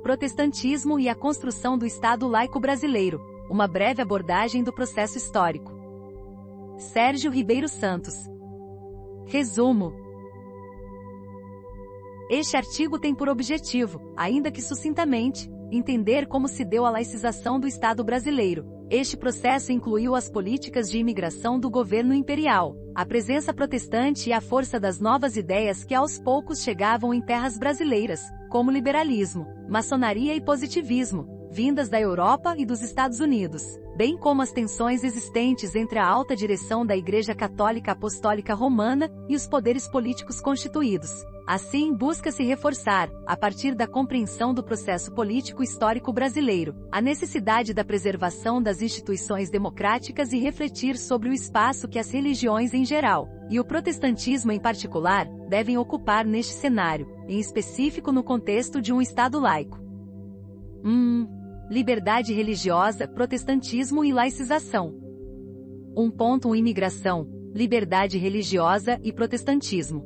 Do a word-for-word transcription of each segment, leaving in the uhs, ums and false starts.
Protestantismo e a construção do Estado laico brasileiro. Uma breve abordagem do processo histórico. Sérgio Ribeiro Santos. Resumo. Este artigo tem por objetivo, ainda que sucintamente, entender como se deu a laicização do Estado brasileiro. Este processo incluiu as políticas de imigração do governo imperial, a presença protestante e a força das novas ideias que aos poucos chegavam em terras brasileiras, como liberalismo, maçonaria e positivismo, vindas da Europa e dos Estados Unidos, bem como as tensões existentes entre a alta direção da Igreja Católica Apostólica Romana e os poderes políticos constituídos. Assim, busca-se reforçar, a partir da compreensão do processo político histórico brasileiro, a necessidade da preservação das instituições democráticas e refletir sobre o espaço que as religiões em geral, e o protestantismo em particular, devem ocupar neste cenário, em específico no contexto de um Estado laico. Hum... Liberdade religiosa, protestantismo e laicização. um ponto um Imigração, liberdade religiosa e protestantismo.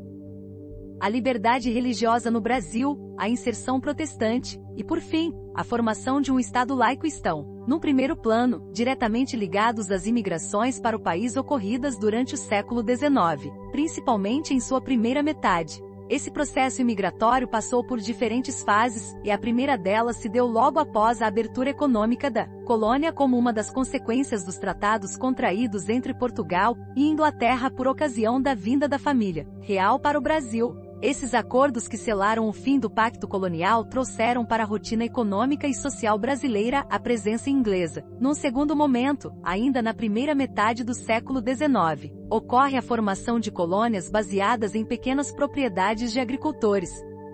A liberdade religiosa no Brasil, a inserção protestante, e por fim, a formação de um Estado laico estão, num primeiro plano, diretamente ligados às imigrações para o país ocorridas durante o século dezenove, principalmente em sua primeira metade. Esse processo imigratório passou por diferentes fases, e a primeira delas se deu logo após a abertura econômica da colônia como uma das consequências dos tratados contraídos entre Portugal e Inglaterra por ocasião da vinda da família real para o Brasil. Esses acordos que selaram o fim do pacto colonial trouxeram para a rotina econômica e social brasileira a presença inglesa. Num segundo momento, ainda na primeira metade do século dezenove, ocorre a formação de colônias baseadas em pequenas propriedades de agricultores.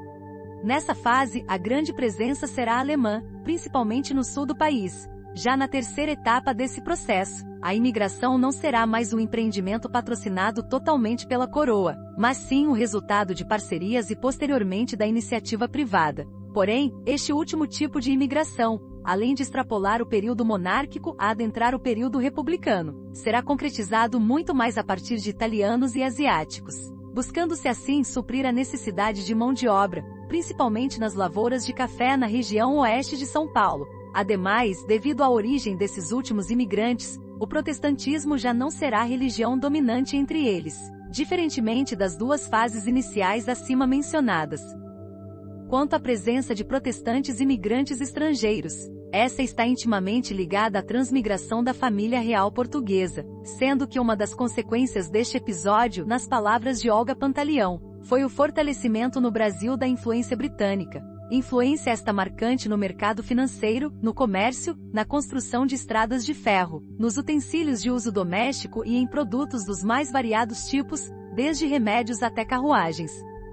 Nessa fase, a grande presença será alemã, principalmente no sul do país. Já na terceira etapa desse processo, a imigração não será mais um empreendimento patrocinado totalmente pela coroa, mas sim o resultado de parcerias e posteriormente da iniciativa privada. Porém, este último tipo de imigração, além de extrapolar o período monárquico a adentrar o período republicano, será concretizado muito mais a partir de italianos e asiáticos, buscando-se assim suprir a necessidade de mão de obra, principalmente nas lavouras de café na região oeste de São Paulo. Ademais, devido à origem desses últimos imigrantes, o protestantismo já não será a religião dominante entre eles, diferentemente das duas fases iniciais acima mencionadas. Quanto à presença de protestantes imigrantes estrangeiros, essa está intimamente ligada à transmigração da família real portuguesa, sendo que uma das consequências deste episódio, nas palavras de Olga Pantaleão, foi o fortalecimento no Brasil da influência britânica. Influência esta marcante no mercado financeiro, no comércio, na construção de estradas de ferro, nos utensílios de uso doméstico e em produtos dos mais variados tipos, desde remédios até carruagens.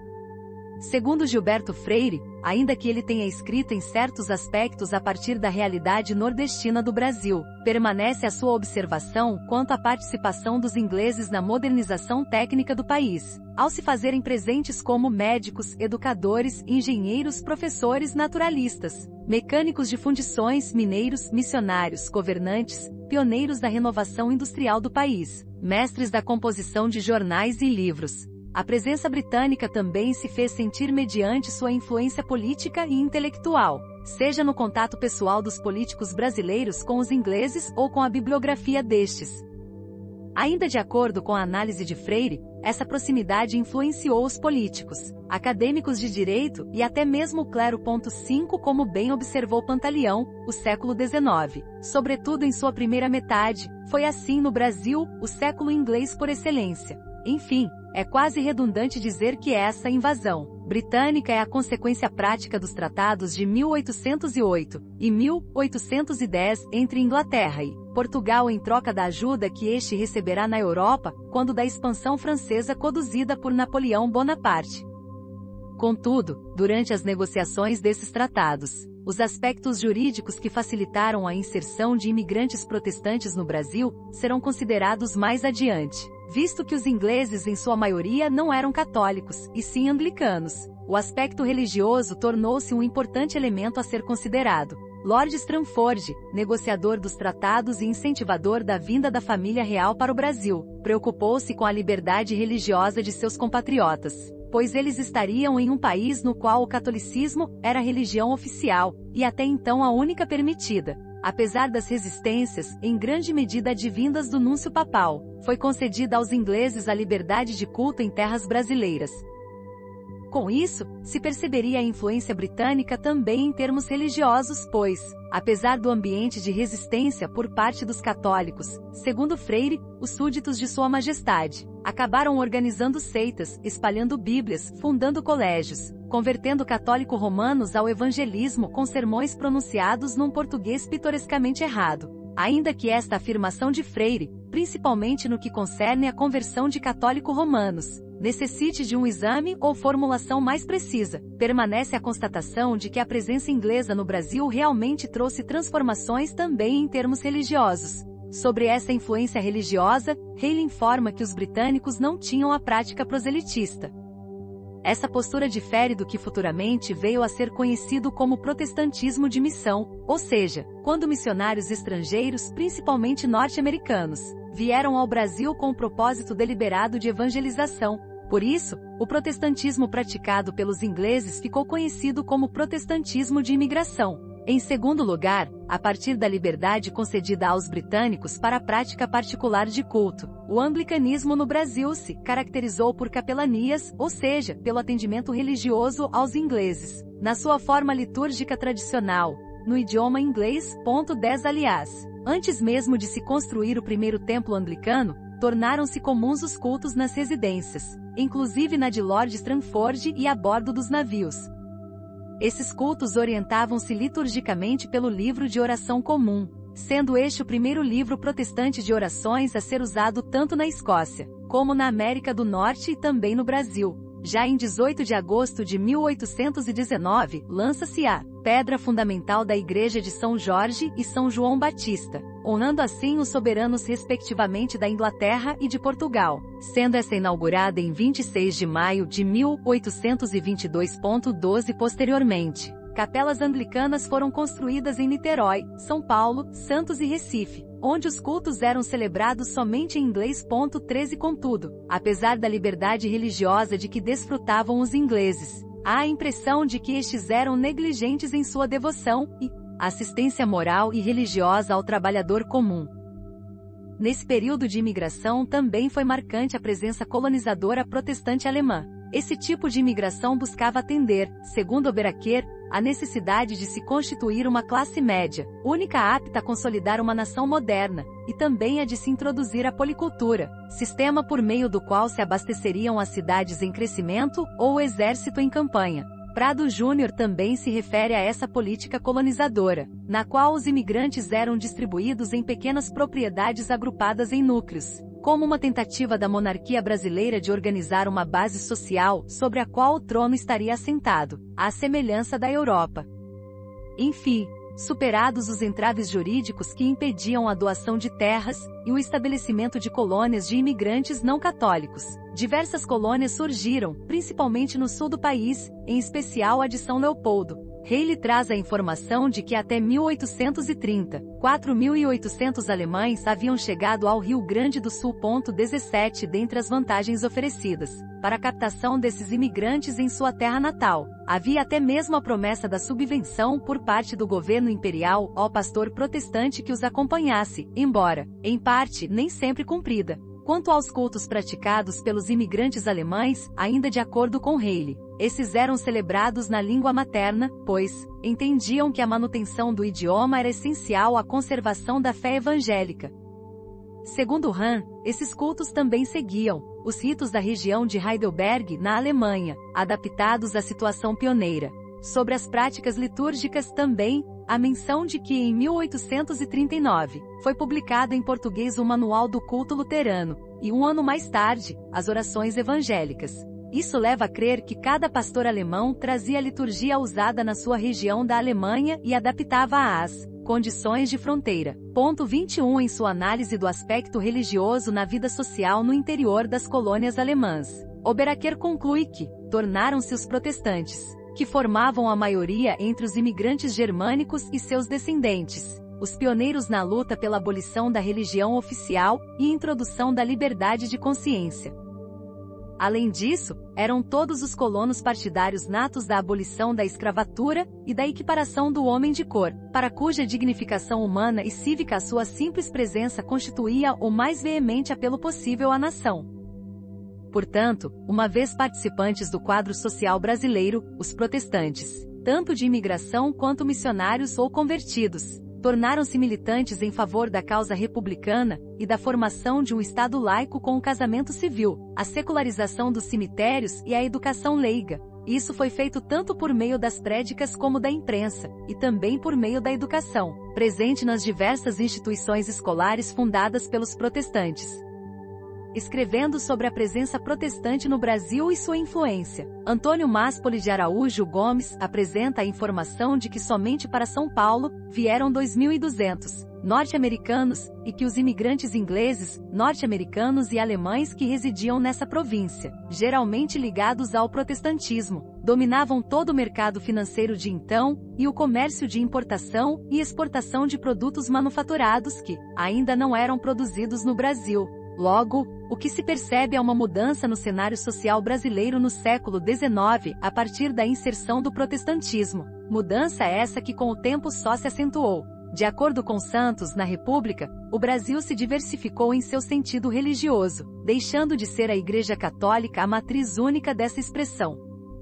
Segundo Gilberto Freire, ainda que ele tenha escrito em certos aspectos a partir da realidade nordestina do Brasil, permanece a sua observação quanto à participação dos ingleses na modernização técnica do país, ao se fazerem presentes como médicos, educadores, engenheiros, professores, naturalistas, mecânicos de fundições, mineiros, missionários, governantes, pioneiros da renovação industrial do país, mestres da composição de jornais e livros. A presença britânica também se fez sentir mediante sua influência política e intelectual, seja no contato pessoal dos políticos brasileiros com os ingleses ou com a bibliografia destes. Ainda de acordo com a análise de Freire, essa proximidade influenciou os políticos, acadêmicos de direito e até mesmo o clero. cinco Como bem observou Pantaleão, o século dezenove, sobretudo em sua primeira metade, foi assim no Brasil, o século inglês por excelência. Enfim, é quase redundante dizer que essa invasão britânica é a consequência prática dos tratados de mil oitocentos e oito e mil oitocentos e dez entre Inglaterra e Portugal em troca da ajuda que este receberá na Europa, quando da expansão francesa conduzida por Napoleão Bonaparte. Contudo, durante as negociações desses tratados, os aspectos jurídicos que facilitaram a inserção de imigrantes protestantes no Brasil serão considerados mais adiante, visto que os ingleses em sua maioria não eram católicos, e sim anglicanos. O aspecto religioso tornou-se um importante elemento a ser considerado. Lord Strangford, negociador dos tratados e incentivador da vinda da família real para o Brasil, preocupou-se com a liberdade religiosa de seus compatriotas. pois eles estariam em um país no qual o catolicismo era a religião oficial, e até então a única permitida. Apesar das resistências, em grande medida advindas do núncio papal, foi concedida aos ingleses a liberdade de culto em terras brasileiras. Com isso, se perceberia a influência britânica também em termos religiosos, pois, apesar do ambiente de resistência por parte dos católicos, segundo Freire, os súditos de Sua Majestade acabaram organizando seitas, espalhando bíblias, fundando colégios, convertendo católicos romanos ao evangelismo com sermões pronunciados num português pitorescamente errado. Ainda que esta afirmação de Freire, principalmente no que concerne à conversão de católicos romanos, necessite de um exame ou formulação mais precisa, permanece a constatação de que a presença inglesa no Brasil realmente trouxe transformações também em termos religiosos. Sobre essa influência religiosa, Haley informa que os britânicos não tinham a prática proselitista. Essa postura difere do que futuramente veio a ser conhecido como protestantismo de missão, ou seja, quando missionários estrangeiros, principalmente norte-americanos, vieram ao Brasil com o propósito deliberado de evangelização. Por isso, o protestantismo praticado pelos ingleses ficou conhecido como protestantismo de imigração. Em segundo lugar, a partir da liberdade concedida aos britânicos para a prática particular de culto, o anglicanismo no Brasil se caracterizou por capelanias, ou seja, pelo atendimento religioso aos ingleses, na sua forma litúrgica tradicional, no idioma inglês. Ponto dez Aliás, antes mesmo de se construir o primeiro templo anglicano, tornaram-se comuns os cultos nas residências, inclusive na de Lord Strangford e a bordo dos navios. Esses cultos orientavam-se liturgicamente pelo livro de oração comum, sendo este o primeiro livro protestante de orações a ser usado tanto na Escócia, como na América do Norte e também no Brasil. Já em dezoito de agosto de mil oitocentos e dezenove, lança-se a Pedra Fundamental da Igreja de São Jorge e São João Batista, honrando assim os soberanos respectivamente da Inglaterra e de Portugal, sendo essa inaugurada em vinte e seis de maio de mil oitocentos e vinte e dois. doze Posteriormente, capelas anglicanas foram construídas em Niterói, São Paulo, Santos e Recife, onde os cultos eram celebrados somente em inglês. treze Contudo, apesar da liberdade religiosa de que desfrutavam os ingleses, há a impressão de que estes eram negligentes em sua devoção e assistência moral e religiosa ao trabalhador comum. Nesse período de imigração também foi marcante a presença colonizadora protestante alemã. Esse tipo de imigração buscava atender, segundo Oberacquer, a necessidade de se constituir uma classe média, única apta a consolidar uma nação moderna, e também a de se introduzir a policultura, sistema por meio do qual se abasteceriam as cidades em crescimento ou o exército em campanha. Prado Júnior também se refere a essa política colonizadora, na qual os imigrantes eram distribuídos em pequenas propriedades agrupadas em núcleos, como uma tentativa da monarquia brasileira de organizar uma base social sobre a qual o trono estaria assentado, à semelhança da Europa. Enfim, superados os entraves jurídicos que impediam a doação de terras e o estabelecimento de colônias de imigrantes não católicos, diversas colônias surgiram, principalmente no sul do país, em especial a de São Leopoldo. Haley traz a informação de que até mil oitocentos e trinta, quatro mil e oitocentos alemães haviam chegado ao Rio Grande do Sul. dezessete Dentre as vantagens oferecidas para a captação desses imigrantes em sua terra natal, havia até mesmo a promessa da subvenção por parte do governo imperial ao pastor protestante que os acompanhasse, embora, em parte, nem sempre cumprida. Quanto aos cultos praticados pelos imigrantes alemães, ainda de acordo com Haley, esses eram celebrados na língua materna, pois entendiam que a manutenção do idioma era essencial à conservação da fé evangélica. Segundo Hahn, esses cultos também seguiam os ritos da região de Heidelberg, na Alemanha, adaptados à situação pioneira. Sobre as práticas litúrgicas também, a menção de que em mil oitocentos e trinta e nove, foi publicado em português o Manual do Culto Luterano, e um ano mais tarde, as Orações Evangélicas. Isso leva a crer que cada pastor alemão trazia a liturgia usada na sua região da Alemanha e adaptava às condições de fronteira. Ponto vinte e um Em sua análise do aspecto religioso na vida social no interior das colônias alemãs, Oberacquer conclui que tornaram-se os protestantes, que formavam a maioria entre os imigrantes germânicos e seus descendentes, os pioneiros na luta pela abolição da religião oficial e introdução da liberdade de consciência. Além disso, eram todos os colonos partidários natos da abolição da escravatura e da equiparação do homem de cor, para cuja dignificação humana e cívica a sua simples presença constituía o mais veemente apelo possível à nação. Portanto, uma vez participantes do quadro social brasileiro, os protestantes, tanto de imigração quanto missionários ou convertidos, tornaram-se militantes em favor da causa republicana e da formação de um Estado laico com o casamento civil, a secularização dos cemitérios e a educação leiga. Isso foi feito tanto por meio das prédicas como da imprensa, e também por meio da educação, presente nas diversas instituições escolares fundadas pelos protestantes. Escrevendo sobre a presença protestante no Brasil e sua influência, Antônio Máspoli de Araújo Gomes apresenta a informação de que somente para São Paulo vieram dois mil e duzentos norte-americanos, e que os imigrantes ingleses, norte-americanos e alemães que residiam nessa província, geralmente ligados ao protestantismo, dominavam todo o mercado financeiro de então, e o comércio de importação e exportação de produtos manufaturados que ainda não eram produzidos no Brasil. Logo, o que se percebe é uma mudança no cenário social brasileiro no século dezenove, a partir da inserção do protestantismo. Mudança essa que com o tempo só se acentuou. De acordo com Santos, na República, o Brasil se diversificou em seu sentido religioso, deixando de ser a Igreja Católica a matriz única dessa expressão.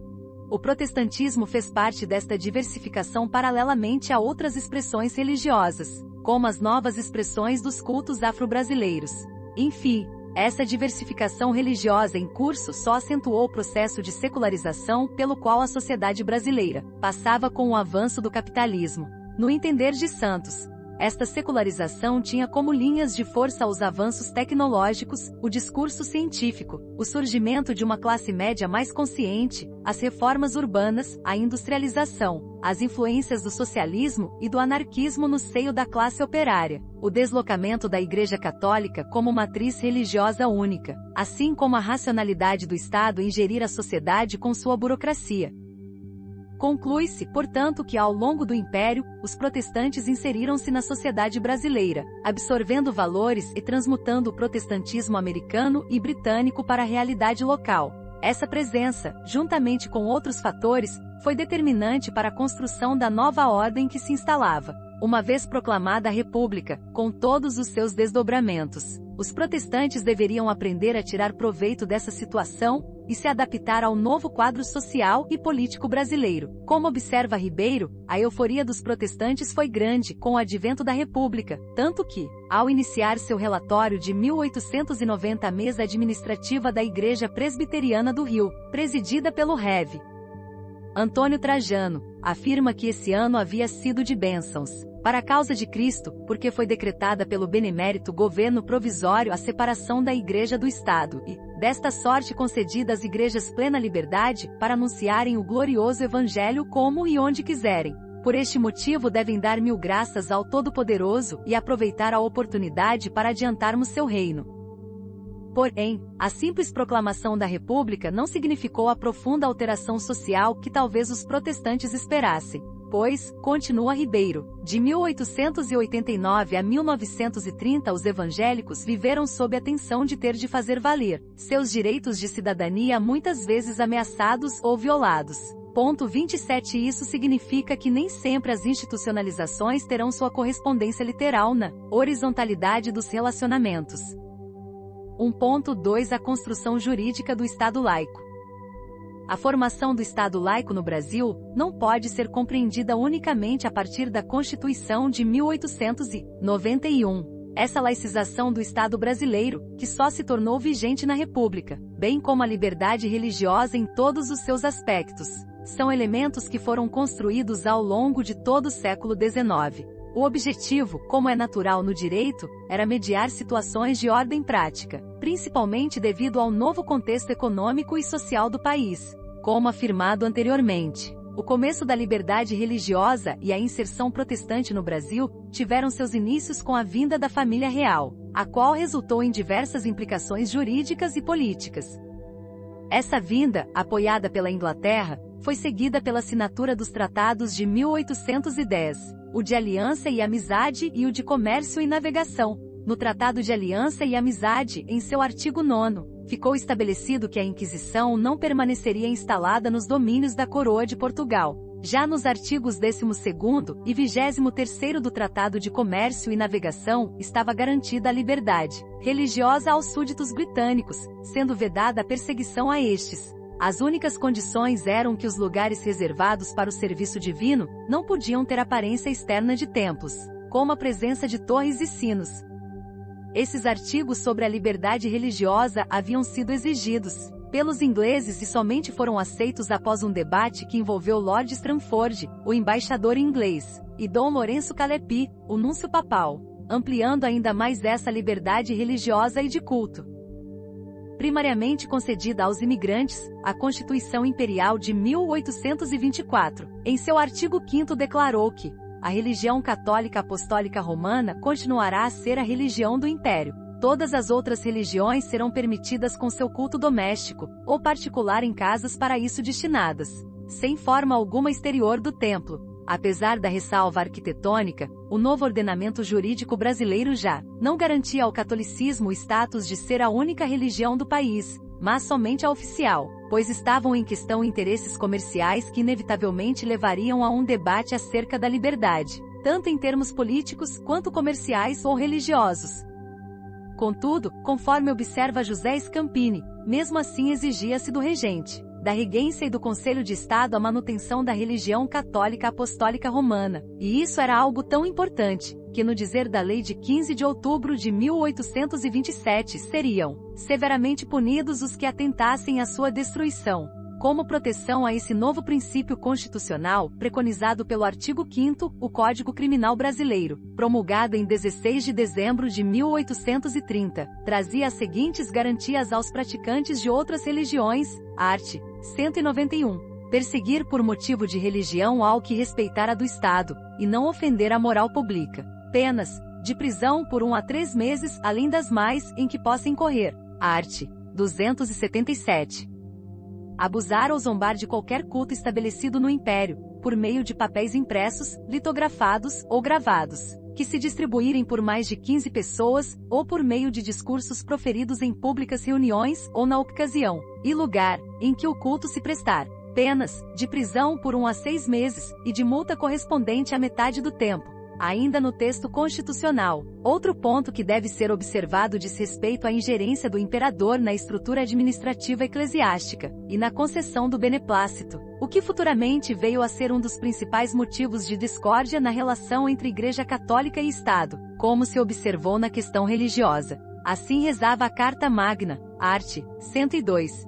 O protestantismo fez parte desta diversificação paralelamente a outras expressões religiosas, como as novas expressões dos cultos afro-brasileiros. Enfim, essa diversificação religiosa em curso só acentuou o processo de secularização pelo qual a sociedade brasileira passava com o avanço do capitalismo. No entender de Santos, esta secularização tinha como linhas de força os avanços tecnológicos, o discurso científico, o surgimento de uma classe média mais consciente, as reformas urbanas, a industrialização, as influências do socialismo e do anarquismo no seio da classe operária, o deslocamento da Igreja Católica como matriz religiosa única, assim como a racionalidade do Estado em gerir a sociedade com sua burocracia. Conclui-se, portanto, que ao longo do Império, os protestantes inseriram-se na sociedade brasileira, absorvendo valores e transmutando o protestantismo americano e britânico para a realidade local. Essa presença, juntamente com outros fatores, foi determinante para a construção da nova ordem que se instalava, uma vez proclamada a República, com todos os seus desdobramentos. Os protestantes deveriam aprender a tirar proveito dessa situação e se adaptar ao novo quadro social e político brasileiro. Como observa Ribeiro, a euforia dos protestantes foi grande com o advento da República, tanto que, ao iniciar seu relatório de mil oitocentos e noventa, a mesa administrativa da Igreja Presbiteriana do Rio, presidida pelo Rev. Antônio Trajano, afirma que esse ano havia sido de bênçãos para a causa de Cristo, porque foi decretada pelo benemérito governo provisório a separação da Igreja do Estado e, desta sorte concedida às igrejas plena liberdade para anunciarem o glorioso Evangelho como e onde quiserem. Por este motivo devem dar mil graças ao Todo-Poderoso e aproveitar a oportunidade para adiantarmos seu reino. Porém, a simples proclamação da República não significou a profunda alteração social que talvez os protestantes esperassem, pois, continua Ribeiro, de mil oitocentos e oitenta e nove a mil novecentos e trinta os evangélicos viveram sob a tensão de ter de fazer valer seus direitos de cidadania muitas vezes ameaçados ou violados. Ponto vinte e sete Isso significa que nem sempre as institucionalizações terão sua correspondência literal na horizontalidade dos relacionamentos. um ponto dois A construção jurídica do Estado laico. A formação do Estado laico no Brasil não pode ser compreendida unicamente a partir da Constituição de mil oitocentos e noventa e um. Essa laicização do Estado brasileiro, que só se tornou vigente na República, bem como a liberdade religiosa em todos os seus aspectos, são elementos que foram construídos ao longo de todo o século dezenove. O objetivo, como é natural no direito, era mediar situações de ordem prática, principalmente devido ao novo contexto econômico e social do país. Como afirmado anteriormente, o começo da liberdade religiosa e a inserção protestante no Brasil tiveram seus inícios com a vinda da família real, a qual resultou em diversas implicações jurídicas e políticas. Essa vinda, apoiada pela Inglaterra, foi seguida pela assinatura dos tratados de mil oitocentos e dez, o de Aliança e Amizade e o de Comércio e Navegação. No Tratado de Aliança e Amizade, em seu artigo nono, ficou estabelecido que a Inquisição não permaneceria instalada nos domínios da Coroa de Portugal. Já nos artigos décimo segundo e vigésimo terceiro do Tratado de Comércio e Navegação, estava garantida a liberdade religiosa aos súditos britânicos, sendo vedada a perseguição a estes. As únicas condições eram que os lugares reservados para o serviço divino não podiam ter aparência externa de templos, como a presença de torres e sinos. Esses artigos sobre a liberdade religiosa haviam sido exigidos pelos ingleses e somente foram aceitos após um debate que envolveu Lord Strangford, o embaixador inglês, e Dom Lourenço Calepy, o núncio papal, ampliando ainda mais essa liberdade religiosa e de culto. Primariamente concedida aos imigrantes, a Constituição Imperial de mil oitocentos e vinte e quatro, em seu artigo quinto declarou que a religião católica apostólica romana continuará a ser a religião do Império. Todas as outras religiões serão permitidas com seu culto doméstico, ou particular em casas para isso destinadas, sem forma alguma exterior do templo. Apesar da ressalva arquitetônica, o novo ordenamento jurídico brasileiro já não garantia ao catolicismo o status de ser a única religião do país, mas somente a oficial, pois estavam em questão interesses comerciais que inevitavelmente levariam a um debate acerca da liberdade, tanto em termos políticos quanto comerciais ou religiosos. Contudo, conforme observa José Scampini, mesmo assim exigia-se do regente da regência e do Conselho de Estado a manutenção da religião católica apostólica romana, e isso era algo tão importante, que no dizer da lei de quinze de outubro de mil oitocentos e vinte e sete seriam severamente punidos os que atentassem à sua destruição. Como proteção a esse novo princípio constitucional, preconizado pelo artigo quinto, o Código Criminal Brasileiro, promulgado em dezesseis de dezembro de mil oitocentos e trinta, trazia as seguintes garantias aos praticantes de outras religiões: art. cento e noventa e um. Perseguir por motivo de religião ao que respeitar a do Estado, e não ofender a moral pública. Penas de prisão por um a três meses, além das mais em que possa incorrer. art. duzentos e setenta e sete. Abusar ou zombar de qualquer culto estabelecido no Império, por meio de papéis impressos, litografados ou gravados, que se distribuírem por mais de quinze pessoas, ou por meio de discursos proferidos em públicas reuniões ou na ocasião e lugar em que o culto se prestar. Penas de prisão por um a seis meses, e de multa correspondente à metade do tempo. Ainda no texto constitucional, outro ponto que deve ser observado diz respeito à ingerência do imperador na estrutura administrativa eclesiástica, e na concessão do beneplácito, o que futuramente veio a ser um dos principais motivos de discórdia na relação entre Igreja Católica e Estado, como se observou na questão religiosa. Assim rezava a Carta Magna, art. cento e dois.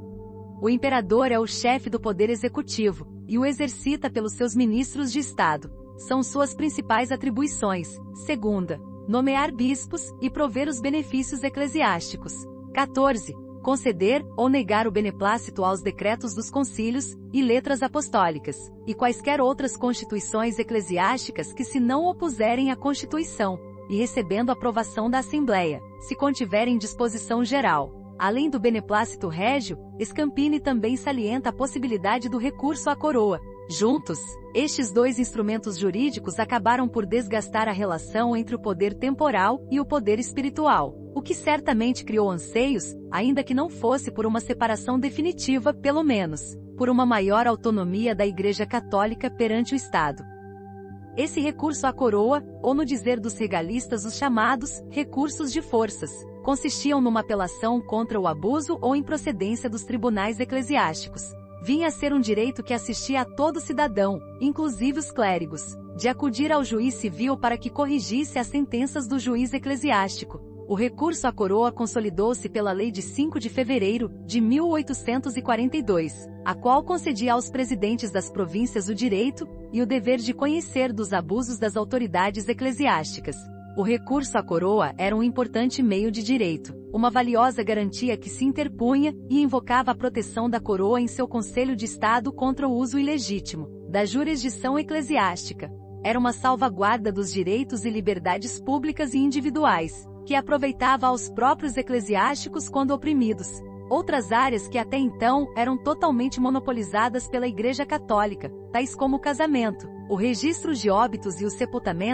O imperador é o chefe do poder executivo, e o exercita pelos seus ministros de Estado. São suas principais atribuições. Segunda, nomear bispos e prover os benefícios eclesiásticos. quatorze. Conceder ou negar o beneplácito aos decretos dos concílios e letras apostólicas, e quaisquer outras constituições eclesiásticas que se não opuserem à Constituição, e recebendo aprovação da Assembleia, se contiverem disposição geral. Além do beneplácito régio, Scampini também salienta a possibilidade do recurso à coroa. Juntos, estes dois instrumentos jurídicos acabaram por desgastar a relação entre o poder temporal e o poder espiritual, o que certamente criou anseios, ainda que não fosse por uma separação definitiva, pelo menos, por uma maior autonomia da Igreja Católica perante o Estado. Esse recurso à coroa, ou no dizer dos regalistas os chamados recursos de forças, consistiam numa apelação contra o abuso ou improcedência dos tribunais eclesiásticos. Vinha a ser um direito que assistia a todo cidadão, inclusive os clérigos, de acudir ao juiz civil para que corrigisse as sentenças do juiz eclesiástico. O recurso à coroa consolidou-se pela Lei de cinco de fevereiro de mil oitocentos e quarenta e dois, a qual concedia aos presidentes das províncias o direito e o dever de conhecer dos abusos das autoridades eclesiásticas. O recurso à coroa era um importante meio de direito, uma valiosa garantia que se interpunha e invocava a proteção da coroa em seu Conselho de Estado contra o uso ilegítimo da jurisdição eclesiástica. Era uma salvaguarda dos direitos e liberdades públicas e individuais, que aproveitava aos próprios eclesiásticos quando oprimidos. Outras áreas que até então eram totalmente monopolizadas pela Igreja Católica, tais como o casamento, o registro de óbitos e os sepultamentos,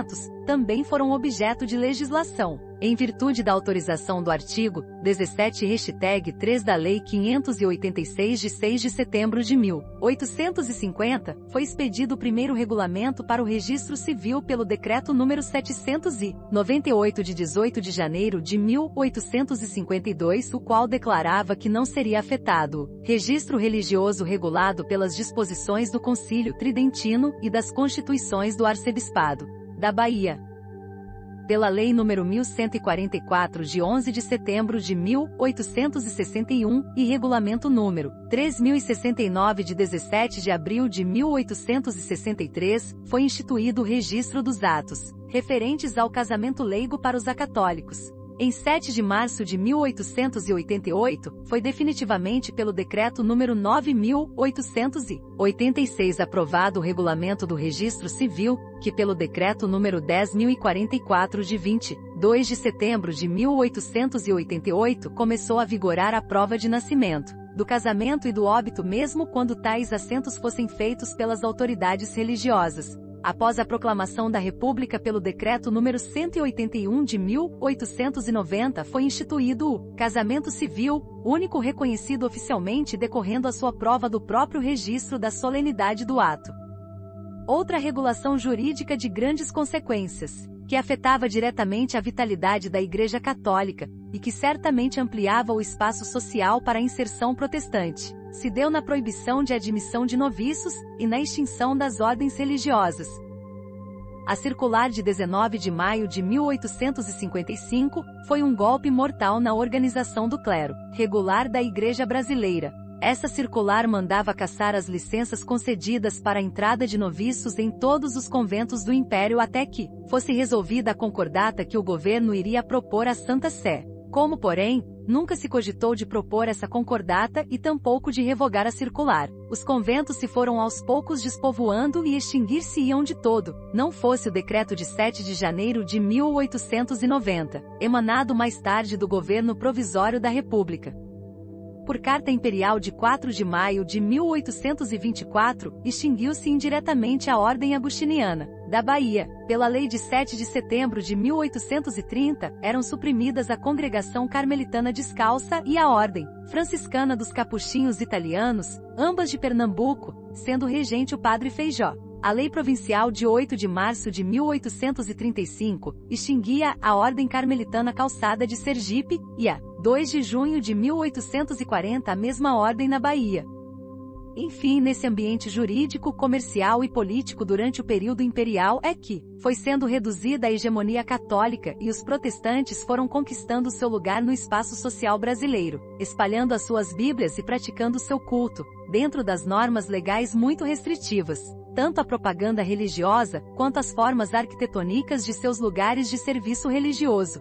também foram objeto de legislação. Em virtude da autorização do artigo dezessete três da Lei quinhentos e oitenta e seis de seis de setembro de mil oitocentos e cinquenta, foi expedido o primeiro regulamento para o registro civil pelo Decreto número setecentos e noventa e oito de dezoito de janeiro de mil oitocentos e cinquenta e dois, o qual declarava que não seria afetado o registro religioso regulado pelas disposições do Concílio Tridentino e das Constituições do Arcebispado da Bahia, pela Lei número mil cento e quarenta e quatro de onze de setembro de mil oitocentos e sessenta e um e Regulamento número três mil e sessenta e nove de dezessete de abril de mil oitocentos e sessenta e três, foi instituído o registro dos atos referentes ao casamento leigo para os acatólicos. Em sete de março de mil oitocentos e oitenta e oito, foi definitivamente pelo Decreto número nove mil oitocentos e oitenta e seis aprovado o Regulamento do Registro Civil, que pelo Decreto número dez mil e quarenta e quatro de vinte e dois de setembro de mil oitocentos e oitenta e oito começou a vigorar a prova de nascimento, do casamento e do óbito mesmo quando tais assentos fossem feitos pelas autoridades religiosas. Após a proclamação da República pelo Decreto número cento e oitenta e um de mil oitocentos e noventa, foi instituído o casamento civil, único reconhecido oficialmente decorrendo a sua prova do próprio registro da solenidade do ato. Outra regulação jurídica de grandes consequências, que afetava diretamente a vitalidade da Igreja Católica, e que certamente ampliava o espaço social para a inserção protestante, se deu na proibição de admissão de noviços e na extinção das ordens religiosas. A circular de dezenove de maio de mil oitocentos e cinquenta e cinco foi um golpe mortal na organização do clero regular da Igreja Brasileira. Essa circular mandava cassar as licenças concedidas para a entrada de noviços em todos os conventos do Império até que fosse resolvida a concordata que o governo iria propor à Santa Sé. Como, porém, nunca se cogitou de propor essa concordata e tampouco de revogar a circular, os conventos se foram aos poucos despovoando e extinguir-se-iam de todo, não fosse o decreto de sete de janeiro de mil oitocentos e noventa, emanado mais tarde do governo provisório da República. Por carta imperial de quatro de maio de mil oitocentos e vinte e quatro, extinguiu-se indiretamente a Ordem Agostiniana da Bahia. Pela Lei de sete de setembro de mil oitocentos e trinta, eram suprimidas a Congregação Carmelitana Descalça e a Ordem Franciscana dos Capuchinhos Italianos, ambas de Pernambuco, sendo regente o Padre Feijó. A Lei Provincial de oito de março de mil oitocentos e trinta e cinco extinguia a Ordem Carmelitana Calçada de Sergipe, e a dois de junho de mil oitocentos e quarenta a mesma ordem na Bahia. Enfim, nesse ambiente jurídico, comercial e político durante o período imperial é que foi sendo reduzida a hegemonia católica e os protestantes foram conquistando seu lugar no espaço social brasileiro, espalhando as suas bíblias e praticando seu culto, dentro das normas legais muito restritivas, tanto a propaganda religiosa, quanto as formas arquitetônicas de seus lugares de serviço religioso.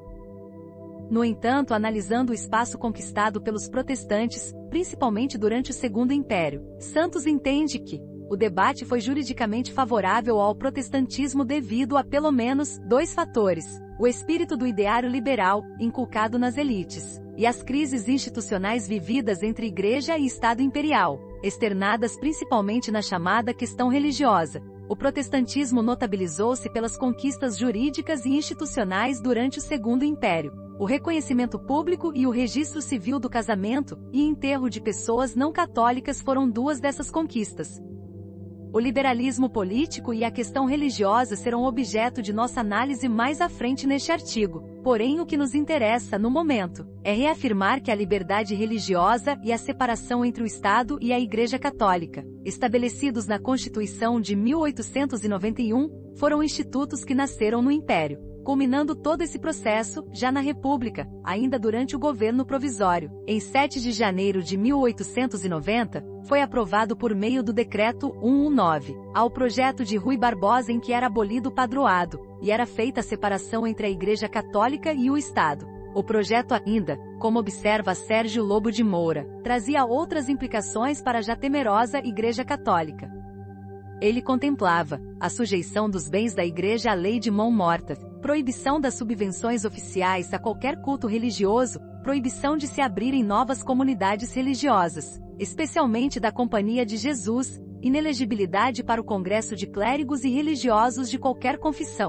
No entanto, analisando o espaço conquistado pelos protestantes, principalmente durante o Segundo Império, Santos entende que o debate foi juridicamente favorável ao protestantismo devido a pelo menos dois fatores: o espírito do ideário liberal, inculcado nas elites, e as crises institucionais vividas entre Igreja e Estado imperial, externadas principalmente na chamada questão religiosa. O protestantismo notabilizou-se pelas conquistas jurídicas e institucionais durante o Segundo Império, o reconhecimento público e o registro civil do casamento e enterro de pessoas não católicas foram duas dessas conquistas. O liberalismo político e a questão religiosa serão objeto de nossa análise mais à frente neste artigo. Porém, o que nos interessa, no momento, é reafirmar que a liberdade religiosa e a separação entre o Estado e a Igreja Católica, estabelecidos na Constituição de mil oitocentos e noventa e um, foram institutos que nasceram no Império, culminando todo esse processo, já na República, ainda durante o governo provisório. Em sete de janeiro de mil oitocentos e noventa, foi aprovado por meio do Decreto cento e dezenove, ao projeto de Rui Barbosa em que era abolido o padroado, e era feita a separação entre a Igreja Católica e o Estado. O projeto ainda, como observa Sérgio Lobo de Moura, trazia outras implicações para a já temerosa Igreja Católica. Ele contemplava a sujeição dos bens da Igreja à lei de mão morta, proibição das subvenções oficiais a qualquer culto religioso, proibição de se abrirem novas comunidades religiosas, especialmente da Companhia de Jesus, inelegibilidade para o Congresso de Clérigos e Religiosos de qualquer confissão.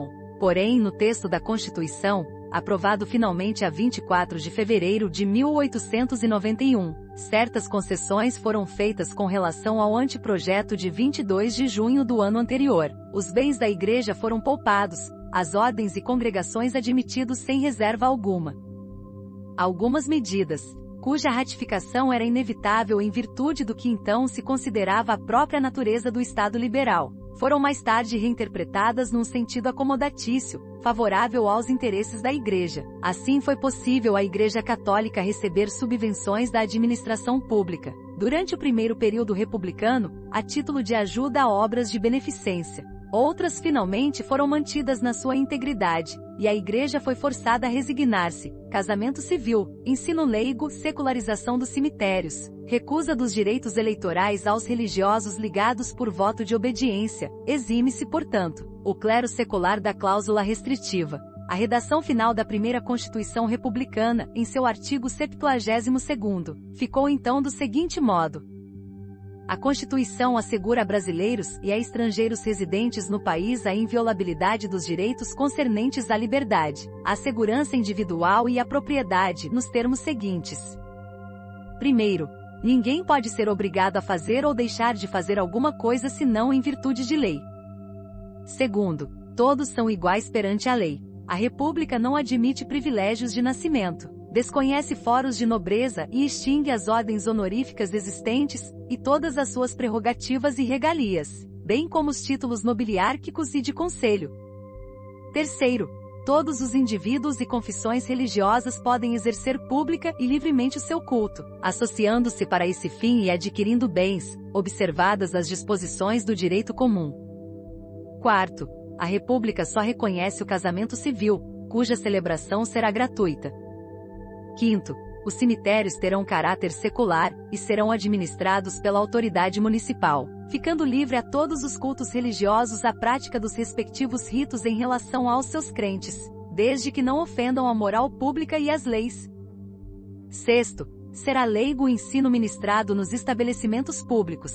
Porém, no texto da Constituição, aprovado finalmente a vinte e quatro de fevereiro de mil oitocentos e noventa e um, certas concessões foram feitas com relação ao anteprojeto de vinte e dois de junho do ano anterior. Os bens da Igreja foram poupados, as ordens e congregações admitidos sem reserva alguma. Algumas medidas, cuja ratificação era inevitável em virtude do que então se considerava a própria natureza do Estado liberal, foram mais tarde reinterpretadas num sentido acomodatício, favorável aos interesses da Igreja. Assim foi possível a Igreja Católica receber subvenções da administração pública, durante o primeiro período republicano, a título de ajuda a obras de beneficência. Outras finalmente foram mantidas na sua integridade, e a Igreja foi forçada a resignar-se: casamento civil, ensino leigo, secularização dos cemitérios, recusa dos direitos eleitorais aos religiosos ligados por voto de obediência, exime-se, portanto, o clero secular da cláusula restritiva. A redação final da primeira Constituição Republicana, em seu artigo septuagésimo segundo, ficou então do seguinte modo: a Constituição assegura a brasileiros e a estrangeiros residentes no país a inviolabilidade dos direitos concernentes à liberdade, à segurança individual e à propriedade, nos termos seguintes. Primeiro, ninguém pode ser obrigado a fazer ou deixar de fazer alguma coisa senão em virtude de lei. Segundo, todos são iguais perante a lei. A República não admite privilégios de nascimento, desconhece fóruns de nobreza e extingue as ordens honoríficas existentes, e todas as suas prerrogativas e regalias, bem como os títulos nobiliárquicos e de conselho. Terceiro, todos os indivíduos e confissões religiosas podem exercer pública e livremente o seu culto, associando-se para esse fim e adquirindo bens, observadas as disposições do direito comum. Quarto, a República só reconhece o casamento civil, cuja celebração será gratuita. Quinto, os cemitérios terão caráter secular, e serão administrados pela autoridade municipal, ficando livre a todos os cultos religiosos à prática dos respectivos ritos em relação aos seus crentes, desde que não ofendam a moral pública e as leis. Sexto, será leigo o ensino ministrado nos estabelecimentos públicos.